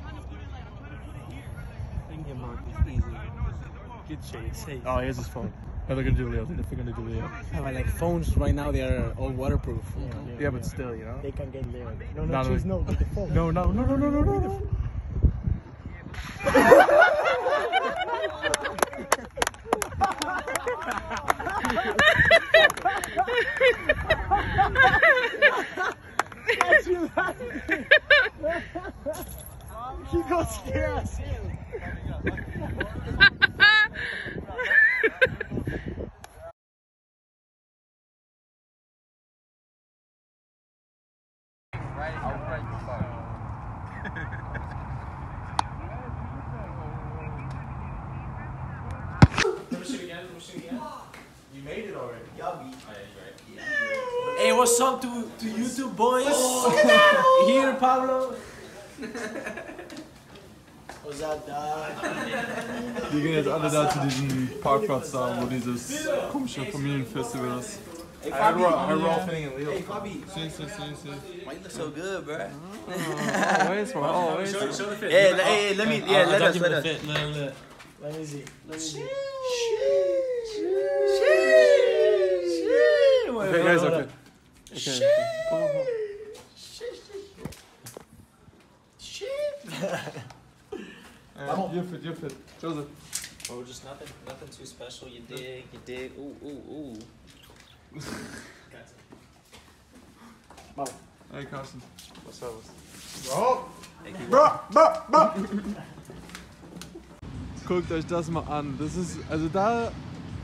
Think your mark is easy. Good shade, safe. Oh, here's his phone. How are they gonna do Leo? They're gonna do Leo. Yeah, but like phones right now, they are all waterproof. Yeah, yeah, Yeah, but still, you know. They can get Leo. No, No, no, no, choose no, with the phone. No, no, no, no, no, no, no, no. He got scared. Right, I'll break the phone. Let me shoot again. Let me shoot again. You made it already. Yummy. Hey, what's up to, to YouTube boys? Here, Pablo. What's up, dog? Wir gehen jetzt alle da zu diesem Parkplatz da, wo dieses komische Familienfestival ist. Hey, Fabi. Rolfing and Leo. Hey, Fabi. Si, si, si, si. Why you look so good, bro? Always, bro, always. Show, show the fit. Hey, le- hey, let me, yeah, let us, let us. Let me see. Let me see. Okay, guys, okay. Okay. Uh, you're fit, you're fit. Joseph. Oh, just nothing, nothing too special. You dig, you dig. Ooh, ooh, ooh. Hey, Carsten. What's up? Bro, bro, bro. Guckt euch das mal an. Das ist, also da,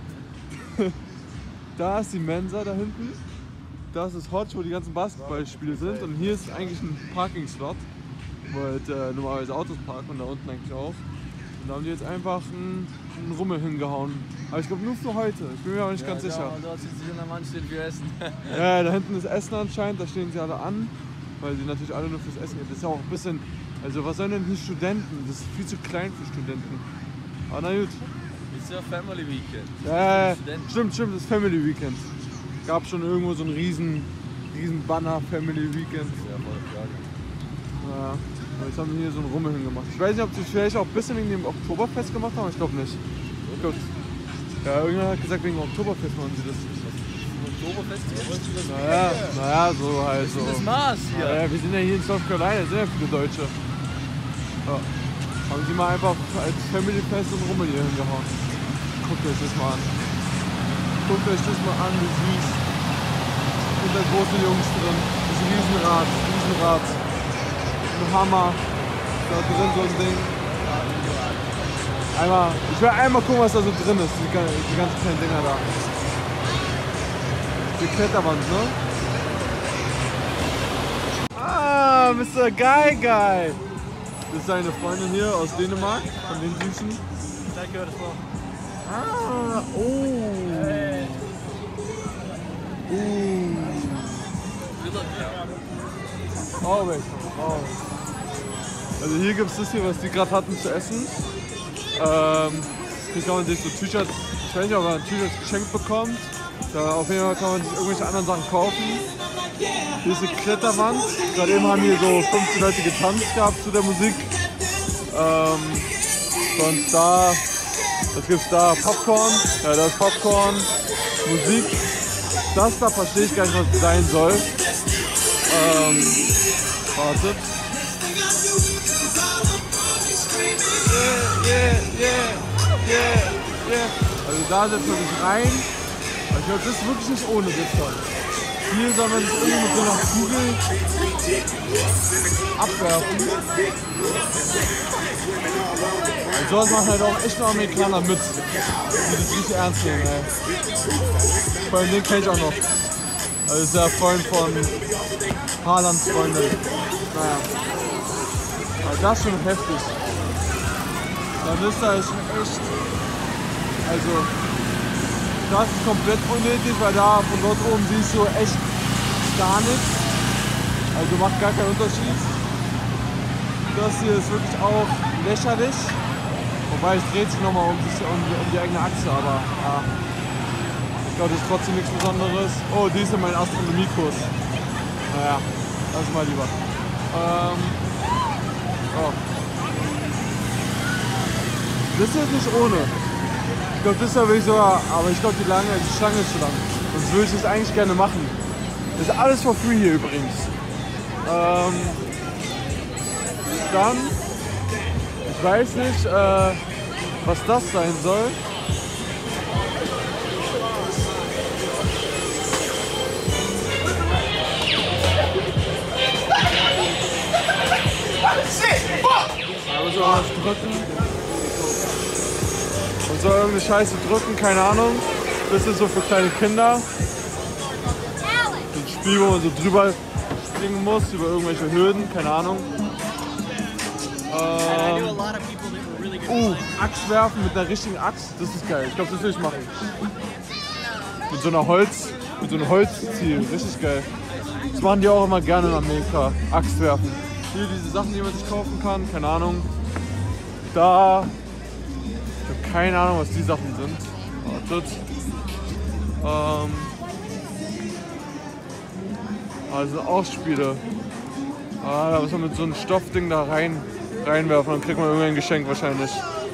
da ist die Mensa da hinten. Das ist Hodge, wo die ganzen Basketballspiele sind. Und hier ist eigentlich ein Parking-Slot, wo halt äh, normalerweise Autos parken und da unten eigentlich auch. Und da haben die jetzt einfach einen, einen Rummel hingehauen. Aber ich glaube nur für heute. Ich bin mir auch nicht ganz sicher. Dort sind sie in der Mann stehen für Essen. Ja, da hinten ist Essen anscheinend, da stehen sie alle an, weil sie natürlich alle nur fürs Essen gehen. Das ist ja auch ein bisschen, also was sollen denn hier Studenten? Das ist viel zu klein für Studenten. Aber na gut. Ist ja Family Weekend. Ja, stimmt, stimmt, das ist Family Weekend. Gab schon irgendwo so einen riesen, riesen Banner Family Weekend. Ja, voll Frage. Ja, aber jetzt haben wir hier so einen Rummel hingemacht. Ich weiß nicht, ob sie vielleicht auch ein bisschen wegen dem Oktoberfest gemacht haben, aber ich glaube nicht. Ich glaub, ja, irgendjemand hat gesagt, wegen dem Oktoberfest machen sie das. Oktoberfest hier? Naja, naja, so halt so. Das Maß hier. Ja, wir sind ja hier in South Carolina, sind ja viele Deutsche. Ja. Haben sie mal einfach als Family Fest und Rummel hier hingehauen. Guckt euch das mal an. Guckt euch das mal an, wie süß. Und da große Jungs drin. Das ist ein Riesenrad, Riesenrad. Ein Hammer. Da drin so ein Ding. Einmal, ich will einmal gucken, was da so drin ist, die, die ganzen kleinen Dinger da. Die Kletterwand, ne? Ah, Mister Guy Guy. Das ist seine Freundin hier aus Dänemark, von den Süßen. Danke, das war. Ah, oh. Hey. Uh. Always, always. Also hier gibt es das hier, was die gerade hatten zu essen. Ähm, hier kann man sich so T-Shirts, ich weiß nicht, ob man T-Shirts geschenkt bekommt. Da auf jeden Fall kann man sich irgendwelche anderen Sachen kaufen. Hier ist eine Kletterwand. Gerade eben haben hier so fünfzehn Leute getanzt gehabt zu der Musik. Ähm, sonst da, was gibt's da? Popcorn. Ja, da ist Popcorn, Musik. Das da verstehe ich gar nicht, was es sein soll. Ähm, wartet. Yeah, yeah, yeah, yeah. Also da setzt man sich rein. Ich glaube, das ist wirklich nicht ohne Sitzer. Hier soll man sich irgendwie mit so einer Kugel abwerfen. Und sowas machen halt auch echt nur Amerikaner mit, die das richtig ernst nehmen. Ey. Vor allem den kenne ich auch noch. Also das ist der Freund von Haalands Freundin. Naja. Aber das ist schon heftig. Dann ist da schon echt. Also. Das ist komplett unnötig, weil da von dort oben siehst du echt gar nichts. Also macht gar keinen Unterschied. Das hier ist wirklich auch lächerlich. Wobei es dreht sich nochmal um, um, um die eigene Achse, aber ja. Ich glaube, das ist trotzdem nichts Besonderes. Oh, dies ist mein Astronomiekurs. Naja, lass mal lieber. Ähm, oh. Das ist jetzt nicht ohne. Ich glaube, das ist ja wirklich sogar, aber ich glaube, die, lange, die Schlange ist zu lang. Sonst würde ich das eigentlich gerne machen. Das ist alles for free hier übrigens. Ähm, dann, ich weiß nicht, äh, was das sein soll. Da muss man was drücken. Man soll irgendeine Scheiße drücken, keine Ahnung. Das ist so für kleine Kinder. So ein Spiel, wo man so drüber springen muss, über irgendwelche Hürden, keine Ahnung. Ähm, uh, Axt werfen mit einer richtigen Axt, das ist geil. Ich glaube, das will ich machen. Mit so einer Holz, mit so einem Holzziel, richtig geil. Das machen die auch immer gerne in Amerika, Axt werfen. Hier diese Sachen, die man sich kaufen kann, keine Ahnung. Da, ich habe keine Ahnung, was die Sachen sind. Wartet. Ähm, also auch Spiele. Ah, da muss man mit so einem Stoffding da rein, reinwerfen, dann kriegt man irgendein Geschenk wahrscheinlich.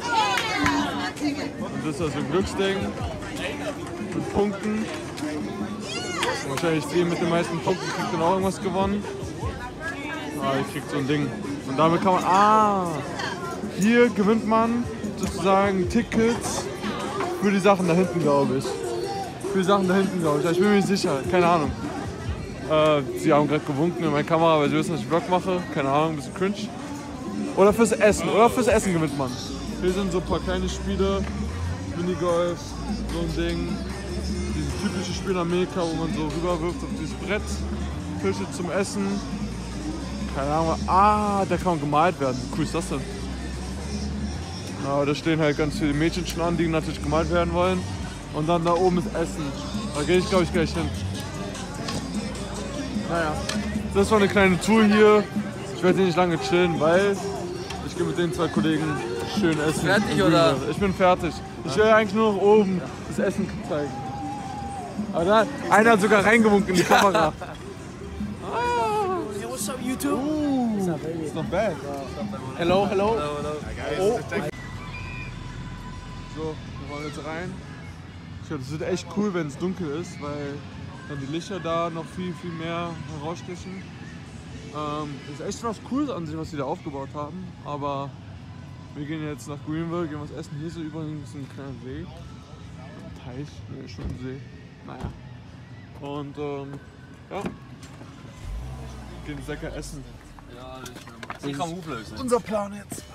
Und das ist also ein Glücksding mit Punkten. Und wahrscheinlich die mit den meisten Punkten kriegt dann auch irgendwas gewonnen. Ah, ich krieg so ein Ding. Und damit kann man. Ah! Hier gewinnt man sozusagen Tickets für die Sachen da hinten, glaube ich. Für die Sachen da hinten, glaube ich. Ich bin mir nicht sicher, keine Ahnung. Äh, sie haben gerade gewunken in meine Kamera, weil sie wissen, dass ich Vlog mache. Keine Ahnung, ein bisschen cringe. Oder fürs Essen. Oder fürs Essen gewinnt man. Hier sind so ein paar kleine Spiele. Minigolf, so ein Ding. Dieses typische Spiel in Amerika, wo man so rüberwirft auf dieses Brett. Tische zum Essen. Keine Ahnung. Ah, da kann man gemalt werden. Wie cool ist das denn? Ja, da stehen halt ganz viele Mädchen schon an, die natürlich gemalt werden wollen. Und dann da oben ist Essen. Da gehe ich, glaube ich, gleich hin. Naja, das war eine kleine Tour hier. Ich werde hier nicht lange chillen, weil ich gehe mit den zwei Kollegen schön essen. Fertig oder? Ich bin fertig. Ich will eigentlich nur noch oben das Essen zeigen. Aber da, einer hat sogar reingewunken in die Kamera. Hey, what's up, YouTube? Ooh, What's up, baby? It's not bad. Hello, hello. Hello, hello. Oh. So, wir wollen jetzt rein. Ich glaube, es wird echt cool, wenn es dunkel ist, weil dann die Lichter da noch viel, viel mehr herausstechen. Ähm, das ist echt was Cooles an sich, was sie da aufgebaut haben. Aber wir gehen jetzt nach Greenville, gehen was essen. Hier ist so übrigens ein kleiner See. Ein Teich, ne, schon ein See. Naja. Und ähm, ja. Wir gehen jetzt lecker essen. Ja, das ich kann auflösen. Unser Plan jetzt.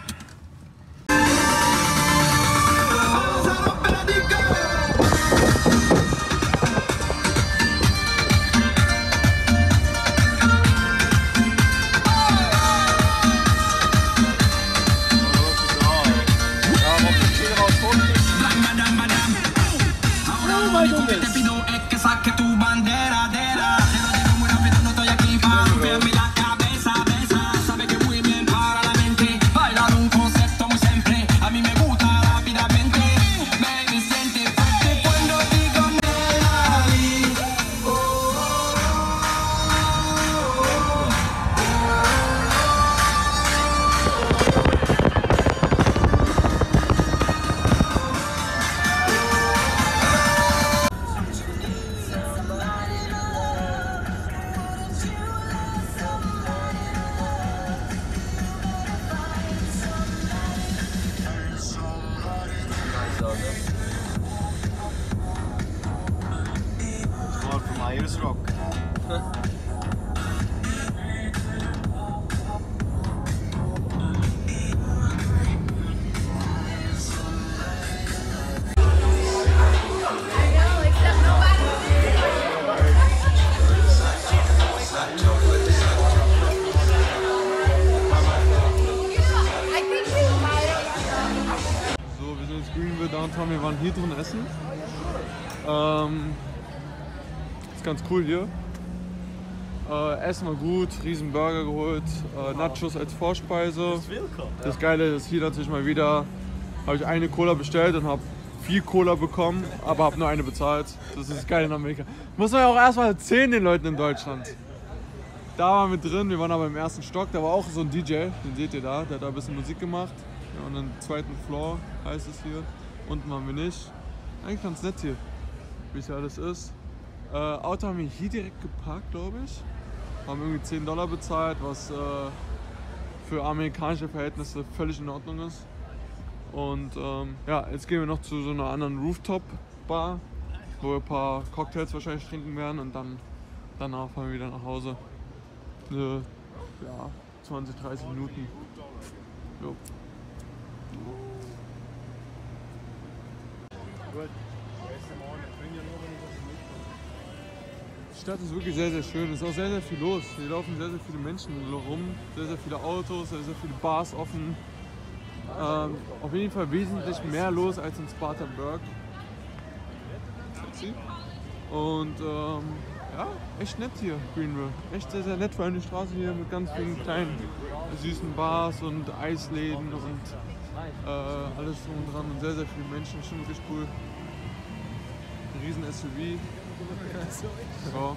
Rock. Downtown, wir waren hier drin essen. Ähm, ist ganz cool hier. Äh, Essen war gut, riesen Burger geholt, äh, Nachos als Vorspeise. Das Geile ist hier natürlich mal wieder habe ich eine Cola bestellt und habe vier Cola bekommen, aber habe nur eine bezahlt. Das ist geil in Amerika. Muss man ja auch erstmal erzählen den Leuten in Deutschland. Da waren wir drin, wir waren aber im ersten Stock, da war auch so ein D J, den seht ihr da, der hat da ein bisschen Musik gemacht. Ja, und im zweiten Floor heißt es hier. Unten waren wir nicht. Eigentlich ganz nett hier, wie es hier alles ist. Äh, Auto haben wir hier direkt geparkt, glaube ich. Haben irgendwie zehn Dollar bezahlt, was äh, für amerikanische Verhältnisse völlig in Ordnung ist. Und ähm, ja, jetzt gehen wir noch zu so einer anderen Rooftop-Bar, wo wir ein paar Cocktails wahrscheinlich trinken werden und dann danach fahren wir wieder nach Hause. Eine, ja, zwanzig, dreißig Minuten. Jo. Die Stadt ist wirklich sehr, sehr schön. Es ist auch sehr, sehr viel los. Hier laufen sehr, sehr viele Menschen rum, sehr, sehr viele Autos, sehr, sehr viele Bars offen. Ähm, auf jeden Fall wesentlich mehr los als in Spartanburg. Und ähm, ja, echt nett hier, Greenville. Echt sehr, sehr nett, vor allem die Straße hier mit ganz vielen kleinen, süßen Bars und Eisläden und äh, alles drum und dran und sehr, sehr viele Menschen. Schon wirklich cool. Ein riesen S U V. Ja.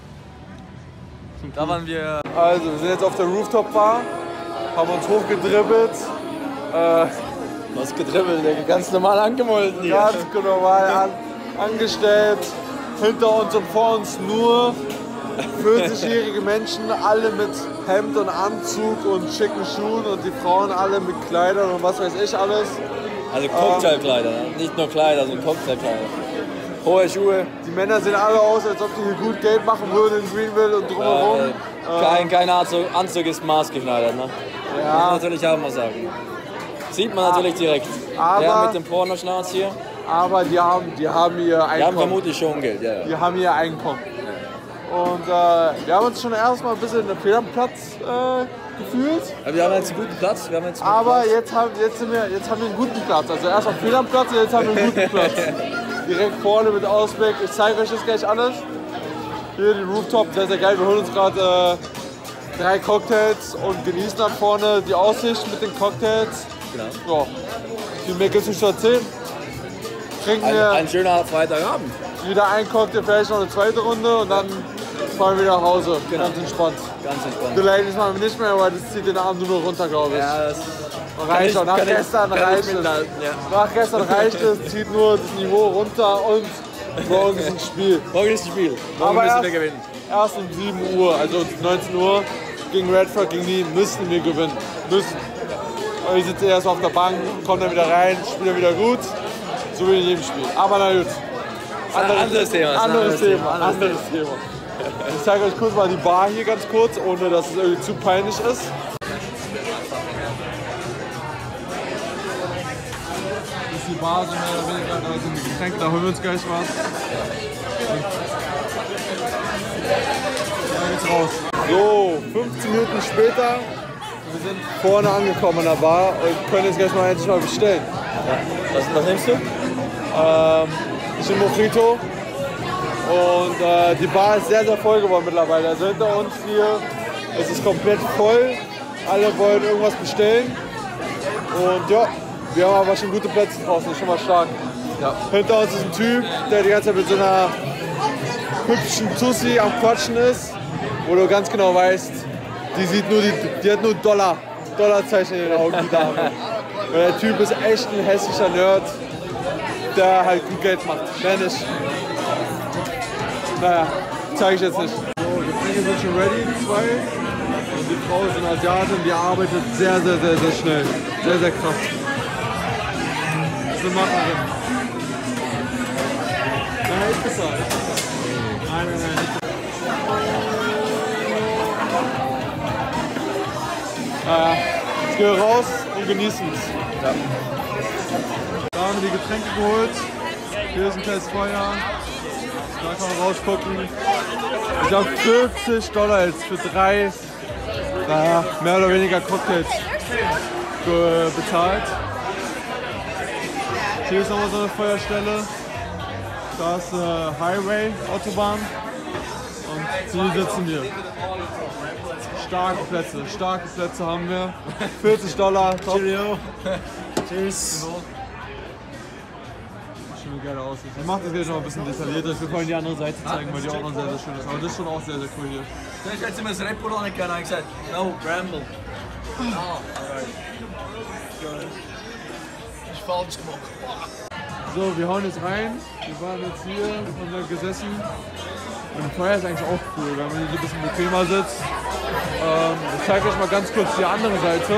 Da waren wir. Also, wir sind jetzt auf der Rooftop-Bar, haben uns hochgedribbelt. Äh, Was gedribbelt, der ganz normal angemolden hier. Ganz normal an, angestellt. Hinter uns und vor uns nur vierzigjährige Menschen, alle mit Hemd und Anzug und schicken Schuhen und die Frauen alle mit Kleidern und was weiß ich alles. Also Cocktailkleider, ähm, nicht nur Kleider, sondern Cocktailkleider. Hohe Schuhe. Die Männer sehen alle aus, als ob die hier gut Geld machen würden in Greenville und drumherum. Äh, kein, kein Anzug, Anzug ist maßgeschneidert, ne? Ja. Muss man natürlich auch mal sagen. Sieht man natürlich direkt. Aber, der mit dem Pornoschnauz hier. Aber die haben, die haben ihr Einkommen. Die haben vermutlich schon Geld, ja. ja. Die haben ihr Einkommen. Und äh, wir haben uns schon erstmal ein bisschen fehl am Platz äh, gefühlt. Aber wir haben jetzt einen guten Platz. Wir haben jetzt einen aber Platz. Jetzt, haben, jetzt, sind wir, jetzt haben wir einen guten Platz. Also erstmal fehl am Platz und jetzt haben wir einen guten Platz. Direkt vorne mit Ausblick. Ich zeige euch das gleich alles. Hier die Rooftop, sehr, sehr geil. Wir holen uns gerade äh, drei Cocktails und genießen dann vorne die Aussicht mit den Cocktails. Genau. Ja. Viel mehr gibt es nicht zu erzählen. Trinken ein, wir ein schöner Freitagabend. Wieder ein Cocktail, vielleicht noch eine zweite Runde und dann fahren wir wieder nach Hause. Genau. Ganz entspannt. Ganz entspannt. Die Ladies machen wir nicht mehr, weil das zieht den Abend nur noch runter, glaube ich. Ja, das reicht auch. Nach kann gestern ich, reicht es. Ja. Nach gestern reicht es, zieht nur das Niveau runter und morgen ist ein Spiel. Morgen ist ein Spiel. Morgen Aber müssen erst, wir gewinnen. Erst um sieben Uhr, also neunzehn Uhr gegen Redford, gegen die müssen wir gewinnen. Müssen. Und ich sitze erst auf der Bank, komme dann wieder rein, spiele wieder gut. So wie in jedem Spiel. Aber na gut. Anderes, anderes Thema. Anderes, anderes Thema. Thema. Anderes, anderes Thema. Ich zeige euch kurz mal die Bar hier ganz kurz, ohne dass es irgendwie zu peinlich ist. Das ist die Bar, so mehr oder weniger, da sind die Getränke, da holen wir uns gleich was. Da geht's raus. So, fünfzehn Minuten später, wir sind vorne angekommen in der Bar und können jetzt gleich mal endlich mal bestellen. Ja. Was, was nimmst du? Ähm, ich nehme Mojito. Und äh, die Bar ist sehr, sehr voll geworden mittlerweile. Also hinter uns hier, es ist komplett voll. Alle wollen irgendwas bestellen. Und ja, wir haben aber schon gute Plätze draußen, das ist schon mal stark. Ja. Hinter uns ist ein Typ, der die ganze Zeit mit so einer hübschen Tussi am Quatschen ist, wo du ganz genau weißt, die sieht nur die, die hat nur Dollar, Dollarzeichen in den Augen, die Dame. Und der Typ ist echt ein hässlicher Nerd, der halt gut Geld macht, mehr nicht. Naja, zeige ich jetzt nicht. So, die Getränke sind schon ready, zwei. Und die Frau ist eine Asiatin, die arbeitet sehr, sehr, sehr, sehr schnell. Sehr, sehr krass. Das ist eine Macherin. Nein, ist besser. Nein, nein, nein. Naja, jetzt gehen wir raus und genießen es. Ja. Da haben wir die Getränke geholt. Hier ist ein kleines Feuer. Da kann man rausgucken. Ich habe fünfzig Dollar jetzt für drei, naja, mehr oder weniger Cocktails bezahlt. Hier ist nochmal so eine Feuerstelle. Da ist eine Highway, Autobahn. Und hier sitzen wir. Starke Plätze, starke Plätze haben wir. vierzig Dollar, top. Cheerio. Cheers. schon eine geile Aussicht. Ich mache das jetzt noch ein bisschen detaillierter. Ich will vorhin die andere Seite zeigen, weil die auch noch sehr, sehr schön ist. Aber das ist schon auch sehr, sehr cool hier. Toen is het met zijn Red Bull aan en hij zei, no, Bramble. Ah, Ich falsch gemacht. So, wir hauen jetzt rein. Wir waren jetzt hier, haben da gesessen. Und das Feuer ist eigentlich auch cool, wenn man hier so ein bisschen bequemer sitzt. Ähm, ich zeige euch mal ganz kurz die andere Seite.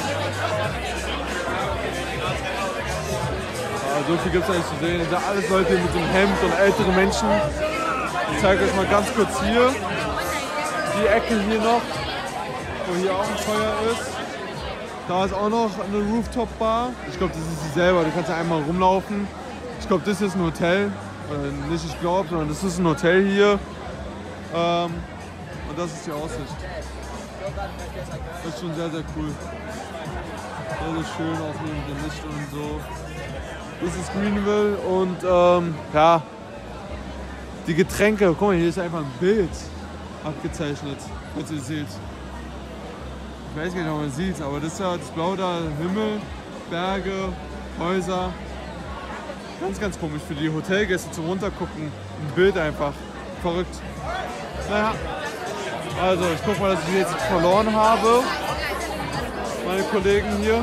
Ja, so viel gibt es eigentlich zu sehen. Da sind alles Leute mit dem Hemd und ältere Menschen. Ich zeige euch mal ganz kurz hier. Die Ecke hier noch, wo hier auch ein Feuer ist. Da ist auch noch eine Rooftop-Bar. Ich glaube, das ist sie selber. Du kannst ja einmal rumlaufen. Ich glaube, das ist ein Hotel. Oder nicht ich glaube, sondern das ist ein Hotel hier. Ähm, und das ist die Aussicht. Das ist schon sehr, sehr cool. Sehr, sehr schön, auch mit dem Licht und so. Das ist Greenville und ähm, ja, die Getränke. Guck mal, hier ist einfach ein Bild abgezeichnet, falls ihr seht. Ich weiß gar nicht, ob man sieht, aber das ist ja das Blau da, Himmel, Berge, Häuser. Ganz, ganz komisch für die Hotelgäste zum Runtergucken. Ein Bild einfach. Verrückt. Naja, also ich guck mal, dass ich die jetzt verloren habe. Meine Kollegen hier.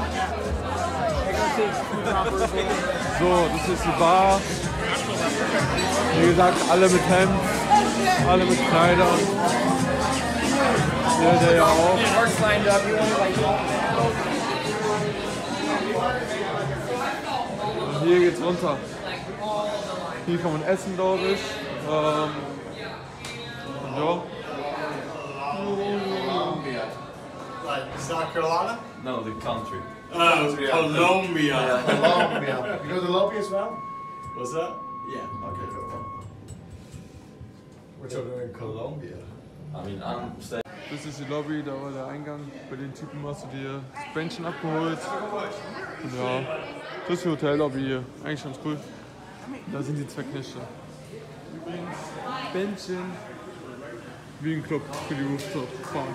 So, das ist die Bar. Wie gesagt, alle mit Hemd, alle mit Kleidern. Der, der ja auch. Und hier geht's runter. Hier kann man essen, glaube ich. Ähm, ja. South Carolina? No, the country. Oh, Colombia. Yeah. Colombia. You go to Colombia as well? What's that? Yeah. Okay, cool. What's up in Colombia? I mean, I'm staying. Das ist die Lobby, da war der Eingang. Bei den Typen hast du dir das Bändchen abgeholt. Und ja, das ist die Hotellobby hier. Eigentlich ganz cool. Da sind die zwei Knechte. Übrigens, Bändchen wie ein Club für die Rooftop-Fahren.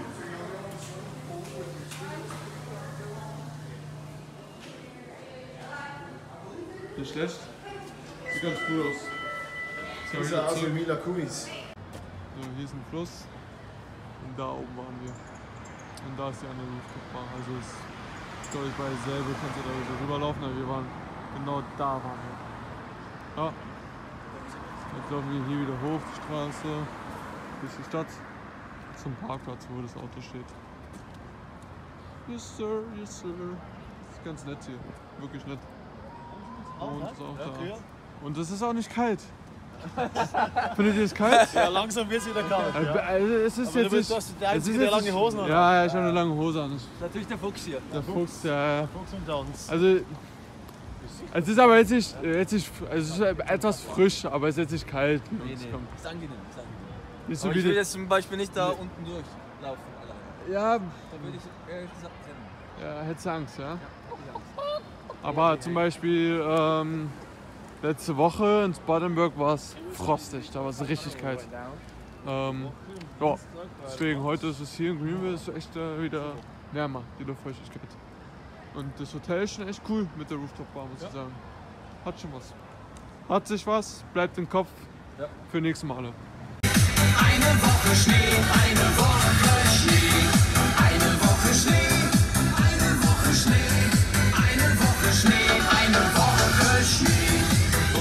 Nicht schlecht. Sieht ganz cool aus. Das sieht aus wie Mila Kunis. So, hier ist ein Fluss. Und da oben waren wir. Und da ist die andere Rooftop-Bar. Also ist, glaube ich, bei selbe kannst du da wieder rüberlaufen, aber wir waren genau da waren wir. Ja. Jetzt laufen wir hier wieder hoch die Straße, durch die Stadt, zum Parkplatz, wo das Auto steht. Yes sir, yes sir. Das ist ganz nett hier, wirklich nett. Und, ist auch da. Und es ist auch nicht kalt. Findet ihr es kalt? Ja, langsam wird es wieder kalt. Also, also es ist Aber jetzt du nicht, bist, du hast die es einzige, ist der jetzt lange Hosen hat. Ja, ja, ich habe eine lange Hose an. Das ist natürlich der Fuchs hier. Der Fuchs, ja. Fuchs und Tanz. Also, es ist aber jetzt nicht, jetzt nicht also es ist etwas frisch, aber es ist jetzt nicht kalt. Nee, nee, ist angenehm, ist angenehm. Nicht so Aber wie ich will die- jetzt zum Beispiel nicht da unten durchlaufen alleine. Ja, Da würde ich ehrlich gesagt trennen. ja, hättest du Angst, ja? Aber zum Beispiel ähm, letzte Woche in Spartanburg war es frostig, da war es richtig kalt. Ähm, ja, deswegen heute ist es hier in Greenville ist es echt äh, wieder wärmer, die Luftfeuchtigkeit. Und das Hotel ist schon echt cool mit der Rooftop-Bar, muss ich sagen. Hat schon was. Hat sich was, bleibt im Kopf für nächste Male. Eine Woche Schnee, eine Woche Schnee, eine Woche Schnee, eine Woche Schnee, eine Woche Schnee, eine Woche Schnee. Oh,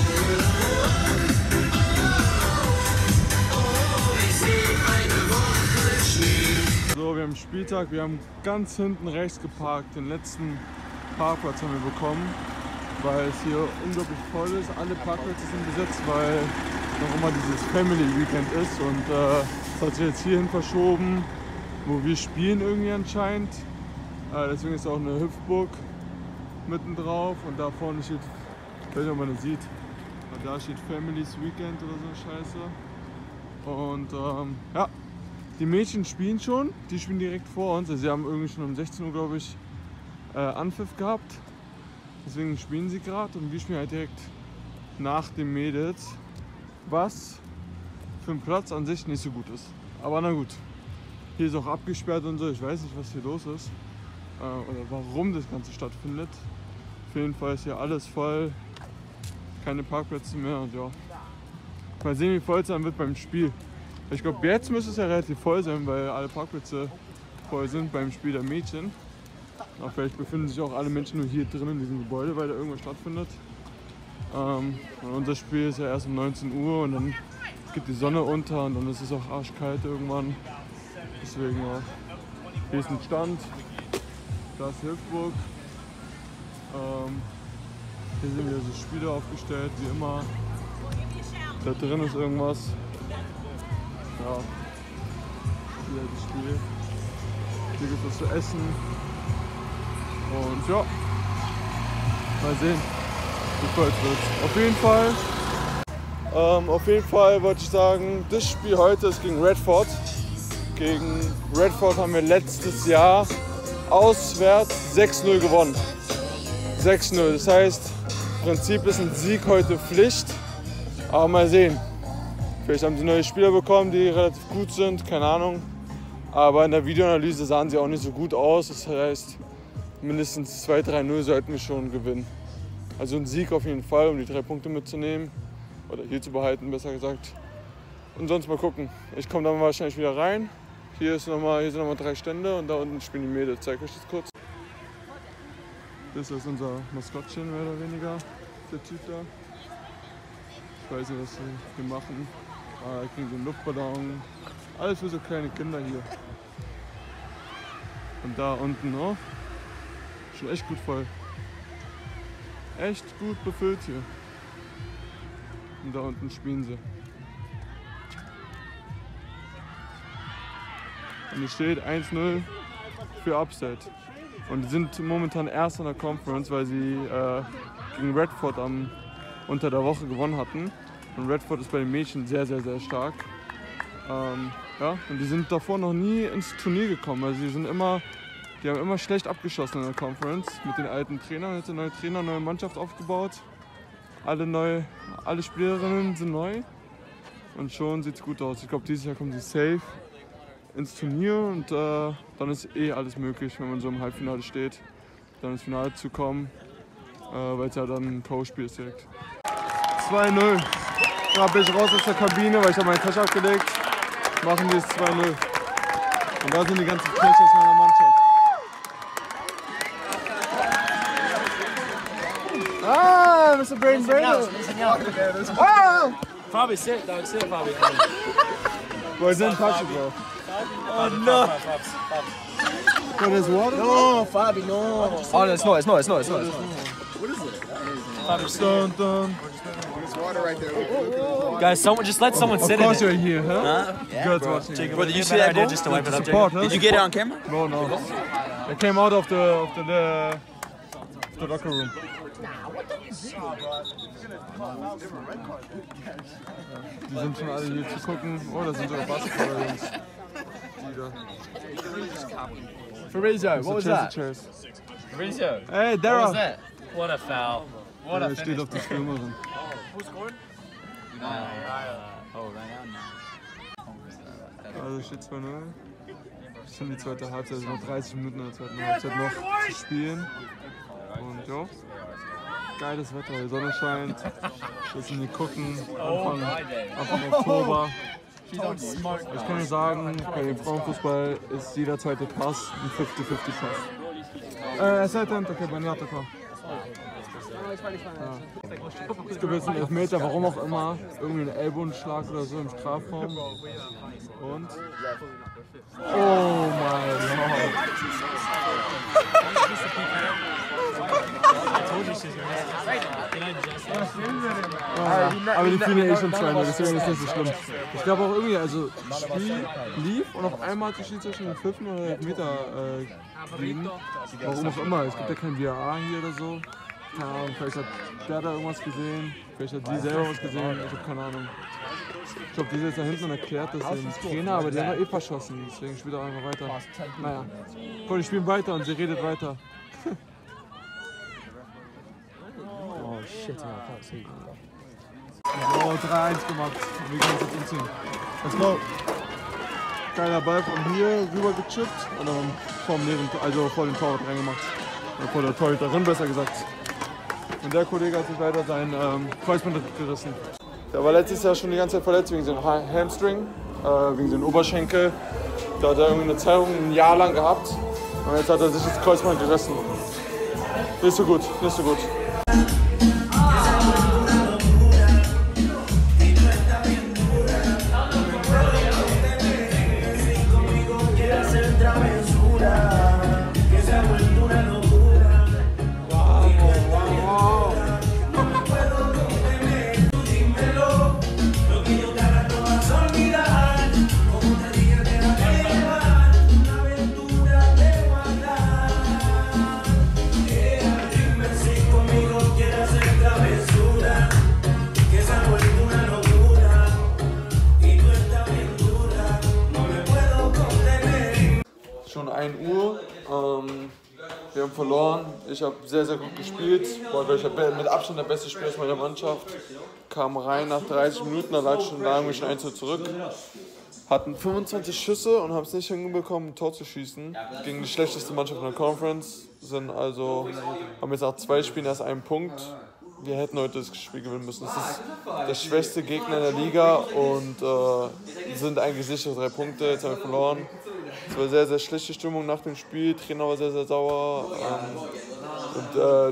oh, oh, ich sehe eine Woche Schnee. So, wir haben Spieltag, wir haben ganz hinten rechts geparkt. Den letzten Parkplatz haben wir bekommen, weil es hier unglaublich voll ist. Alle Parkplätze sind besetzt, weil noch immer dieses Family Weekend ist. Und äh, das hat sich jetzt hierhin verschoben, wo wir spielen irgendwie anscheinend. Äh, deswegen ist auch eine Hüpfburg mitten drauf und da vorne steht, ich weiß nicht, ob man das sieht, aber da steht Family's Weekend oder so eine Scheiße. Und ähm, ja. Die Mädchen spielen schon, die spielen direkt vor uns. Also sie haben irgendwie schon um sechzehn Uhr, glaube ich, äh, Anpfiff gehabt. Deswegen spielen sie gerade und wir spielen halt direkt nach den Mädels. Was für ein Platz an sich nicht so gut ist. Aber na gut. Hier ist auch abgesperrt und so. Ich weiß nicht, was hier los ist. Äh, oder warum das Ganze stattfindet. Auf jeden Fall ist hier alles voll. keine Parkplätze mehr und ja. Mal sehen, wie voll es dann wird beim Spiel. Ich glaube, jetzt müsste es ja relativ voll sein, weil alle Parkplätze voll sind beim Spiel der Mädchen. Aber vielleicht befinden sich auch alle Menschen nur hier drin in diesem Gebäude, weil da irgendwas stattfindet. Ähm, und unser Spiel ist ja erst um neunzehn Uhr und dann geht die Sonne unter und dann ist es auch arschkalt irgendwann. Deswegen ja. Hier ist ein Stand, da ist Hilfsburg. Ähm, hier sind wieder so Spiele aufgestellt, wie immer. Da drin ist irgendwas. Ja, hier das Spiel. Hier gibt es was zu essen. Und ja, mal sehen, wie voll es wird. Auf jeden Fall, ähm, auf jeden Fall wollte ich sagen, das Spiel heute ist gegen Redford. Gegen Redford haben wir letztes Jahr auswärts sechs null gewonnen. sechs null, das heißt, im Prinzip ist ein Sieg heute Pflicht. Aber mal sehen. Vielleicht haben sie neue Spieler bekommen, die relativ gut sind, keine Ahnung. Aber in der Videoanalyse sahen sie auch nicht so gut aus. Das heißt, mindestens zwei drei null sollten wir schon gewinnen. Also ein Sieg auf jeden Fall, um die drei Punkte mitzunehmen. Oder hier zu behalten, besser gesagt. Und sonst mal gucken. Ich komme dann wahrscheinlich wieder rein. Hier, ist noch mal, hier sind nochmal drei Stände und da unten spielen die Mädels. Ich zeige euch das kurz. Das ist unser Maskottchen, mehr oder weniger, der Typ da. Ich weiß nicht, was sie hier machen. Ah, da kriegen sie einen Luftballon. Alles für so kleine Kinder hier. Und da unten auch. Schon echt gut voll. Echt gut befüllt hier. Und da unten spielen sie. Und es steht eins null für Upset. Und die sind momentan erst in der Conference, weil sie äh, gegen Redford am, unter der Woche gewonnen hatten. Und Redford ist bei den Mädchen sehr, sehr, sehr stark. Ähm, ja, und die sind davor noch nie ins Turnier gekommen. Also die sind immer, die haben immer schlecht abgeschossen in der Conference mit den alten Trainern. Jetzt eine neue Trainer, neue Mannschaft aufgebaut. Alle, neu, alle Spielerinnen sind neu. Und schon sieht es gut aus. Ich glaube, dieses Jahr kommen sie safe ins Turnier und äh, dann ist eh alles möglich, wenn man so im Halbfinale steht, dann ins Finale zu kommen, äh, weil es ja dann ein K O-Spiel ist direkt. zwei null. Da bin ich raus aus der Kabine, weil ich habe meine Tasche abgelegt. Machen wir es zwei null. Und da sind die ganzen Knechte aus meiner Mannschaft. Ah, Mister Braden Braden. Wow! Fabi, sit, dog, sit, Fabi. Boy, it's untouchable. Oh no! What is water? No, Fabi, no. Oh, no, it's not, it's not, it's not, it's not. It's not. What is it? Fabi, dun, dun. There's water right there. Guys, someone just let someone sit in it. Of course you're here, huh? Huh? Yeah, Girls bro. watching. Jacob, bro, did you see that goal? Just to wipe it up, Support, Jacob. huh? Did you get it on camera? No, no. They came out of the of the, the, the locker room. Die sind schon alle hier zu gucken. Oh, da sind sogar Basketball-Jungs. Fabrizio, what was that? Fabrizio. Hey, Dara. What was that? What a foul. What Ja, a steht auf der Stürmerin. Who scored? Oh, right now. Also steht zwei null. Bis in die zweite Halbzeit, also noch dreißig Minuten in der zweiten Halbzeit noch zu spielen. Und ja, geiles Wetter, die Sonne scheint. Jetzt sind die gucken, Anfang, Anfang Oktober. Ich kann nur sagen, bei dem Frauenfußball ist jeder zweite Pass ein fünfzig fünfzig Pass. Äh, es sei denn, okay, bei Nata kommt. Es gibt jetzt einen Elfmeter, warum auch immer, irgendwie einen Ellbogenschlag oder so im Strafraum. Und? Oh mein Gott! Ja, aber die fühlen ja eh schon zwei null, deswegen ist das nicht so schlimm. Ich glaube auch irgendwie, also das Spiel lief und auf einmal hat die Schiedsrichter einen Pfiffen oder Elfmeter äh, liegen. Warum auch immer, es gibt ja kein V A R hier oder so. Keine Ahnung, vielleicht hat der da irgendwas gesehen, vielleicht hat sie selber was gesehen, ich habe keine Ahnung. Ich glaube, die ist jetzt da hinten und erklärt das dem Trainer, aber die haben doch eh verschossen, deswegen spielt er einfach weiter. Naja, komm, die spielen weiter und sie redet weiter. Oh shit, I can't see. Oh, drei eins gemacht. Wir gehen jetzt umziehen. Let's go. Geiler Ball von hier rüber gechippt und dann vom leeren, also vor dem Torwart reingemacht. Oder vor der Torhüterin besser gesagt. Und der Kollege hat sich leider sein ähm, Kreuzband gerissen. Der war letztes Jahr schon die ganze Zeit verletzt wegen seinem Hamstring, äh, wegen seinem Oberschenkel. Da hat er irgendwie eine Zerrung ein Jahr lang gehabt. Und jetzt hat er sich das Kreuzband gerissen. Nicht so gut, nicht so gut. Schon ein Uhr. Ähm, wir haben verloren. Ich habe sehr, sehr gut gespielt. War ich mit Abstand der beste Spieler aus meiner Mannschaft. Kam rein nach dreißig Minuten, da lag schon, lagen wir schon eins zu null zurück. Hatten fünfundzwanzig Schüsse und haben es nicht hinbekommen, ein Tor zu schießen. Gegen die schlechteste Mannschaft in der Conference. Sind also, haben jetzt nach zwei Spielen erst einen Punkt. Wir hätten heute das Spiel gewinnen müssen. Es ist der schwächste Gegner in der Liga und äh, sind eigentlich sichere drei Punkte. Jetzt haben wir verloren. Es war sehr, sehr schlechte Stimmung nach dem Spiel. Der Trainer war sehr, sehr sauer. Ähm, und äh,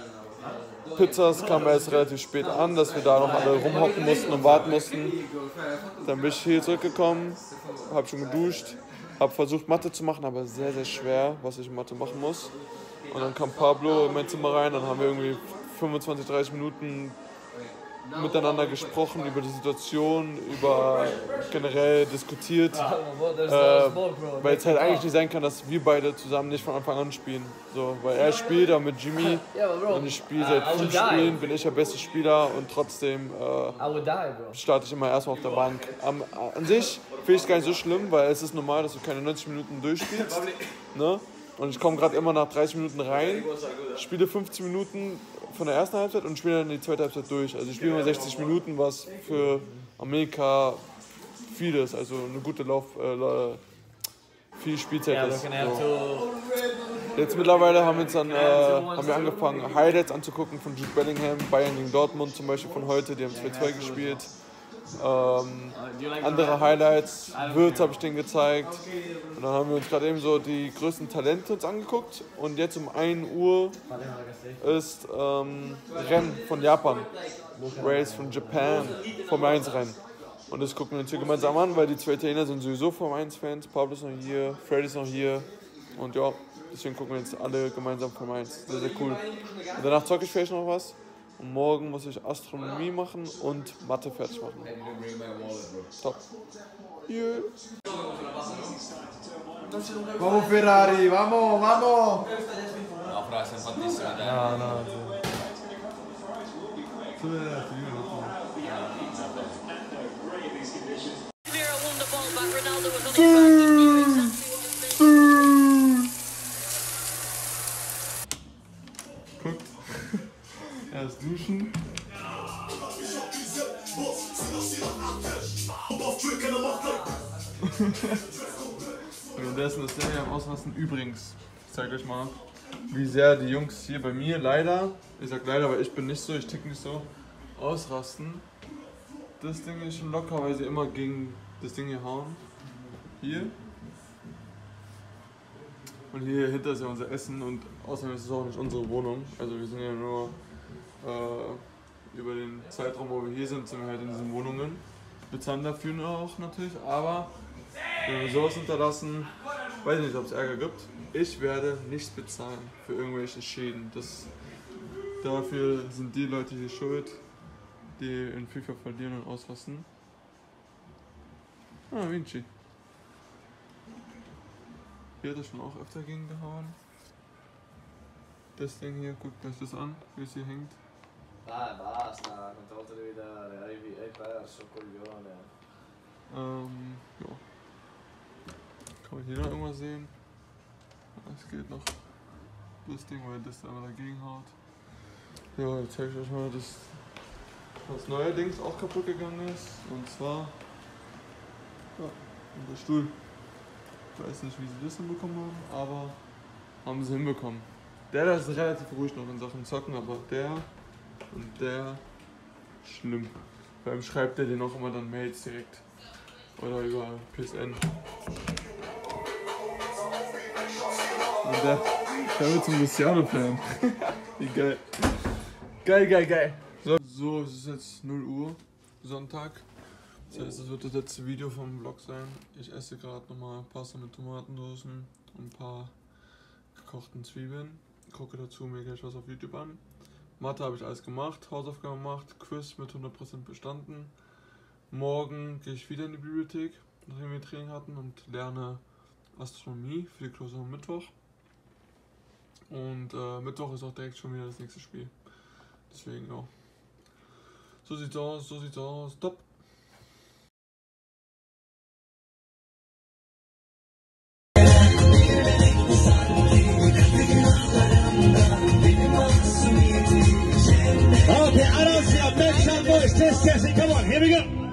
die Pizzas kamen erst relativ spät an, dass wir da noch alle rumhocken mussten und warten mussten. Dann bin ich hier zurückgekommen, habe schon geduscht, habe versucht Mathe zu machen, aber sehr, sehr schwer, was ich in Mathe machen muss. Und dann kam Pablo in mein Zimmer rein, dann haben wir irgendwie fünfundzwanzig, dreißig Minuten miteinander gesprochen über die Situation, über generell diskutiert, äh, weil es halt eigentlich nicht sein kann, dass wir beide zusammen nicht von Anfang an spielen. So, weil er spielt da mit Jimmy und ich spiele seit fünf Spielen, bin ich der beste Spieler und trotzdem äh, starte ich immer erstmal auf der Bank. Am, an sich finde ich es gar nicht so schlimm, weil es ist normal, dass du keine neunzig Minuten durchspielst. Ne? Und ich komme gerade immer nach dreißig Minuten rein, spiele fünfzehn Minuten von der ersten Halbzeit und spiele dann die zweite Halbzeit durch. Also ich spiele immer sechzig Minuten, was für Amerika viel ist, also eine gute Lauf, äh, viel Spielzeit ist. So. Jetzt mittlerweile haben wir, jetzt dann, äh, haben wir angefangen, Highlights anzugucken von Jude Bellingham, Bayern gegen Dortmund zum Beispiel von heute, die haben zwei zwei gespielt. Ähm, andere Highlights, Wirtz habe ich denen gezeigt. Und dann haben wir uns gerade eben so die größten Talente uns angeguckt. Und jetzt um ein Uhr ist ähm, Rennen von Japan. Race von Japan, Formel eins Rennen. Und das gucken wir uns hier gemeinsam an, weil die zwei Italiener sind sowieso Formel eins Fans. Pablo ist noch hier, Freddy ist noch hier. Und ja, deswegen gucken wir jetzt alle gemeinsam Formel eins. Sehr, sehr cool. Und danach zocke ich vielleicht noch was. Und morgen muss ich Astronomie machen und Mathe fertig machen. Top. Yeah. Vamos Ferrari, vamos, vamos! No, fra, sei fattissimo. No, no. Guckt. Erst duschen. Währenddessen ist der hier am Ausrasten. Übrigens, ich zeige euch mal, wie sehr die Jungs hier bei mir leider, ich sag leider, weil ich bin nicht so, ich tick nicht so, ausrasten. Das Ding ist schon locker, weil sie immer gegen das Ding hier hauen. Hier. Und hier hinter ist ja unser Essen und außerdem ist es auch nicht unsere Wohnung. Also wir sind ja nur äh, über den Zeitraum, wo wir hier sind, sind wir halt in diesen Wohnungen. Bezahlen dafür auch natürlich, aber wenn wir sowas hinterlassen, weiß ich nicht, ob es Ärger gibt. Ich werde nichts bezahlen für irgendwelche Schäden. Das, dafür sind die Leute hier schuld, die in FIFA verlieren und ausrasten. Ah, Vinci. Hier hat er schon auch öfter gegen gehauen. Das Ding hier, guckt euch das an, wie es hier hängt. Dai, basta, quante volte devi dare, hai, hai perso, coglione. Ähm, ja. Kann man hier noch irgendwas sehen? Es geht noch das Ding, weil das da immer dagegen haut. Ja, jetzt zeige ich euch mal, dass was neuerdings auch kaputt gegangen ist. Und zwar ja, unser Stuhl. Ich weiß nicht, wie sie das hinbekommen haben, aber haben sie hinbekommen. Der da ist relativ ruhig noch in Sachen Zocken, aber der Und der, schlimm. Beim schreibt er den auch immer dann Mails direkt. Oder über P S N. Und der, der wird zum Luciano-Fan. Wie geil. Geil, geil, geil. So, so, es ist jetzt null Uhr, Sonntag. Das heißt, es wird das letzte Video vom Vlog sein. Ich esse gerade nochmal Pasta mit Tomatensoßen und ein paar gekochten Zwiebeln. Gucke dazu mir gleich was auf YouTube an. Mathe habe ich alles gemacht, Hausaufgaben gemacht, Quiz mit hundert Prozent bestanden. Morgen gehe ich wieder in die Bibliothek, nachdem wir Training hatten, und lerne Astronomie für die Klausur am Mittwoch. Und äh, Mittwoch ist auch direkt schon wieder das nächste Spiel. Deswegen ja. So sieht's aus, so sieht's aus. Top! Okay, I don't see a big shot voice. Just guessing. Come on, here we go.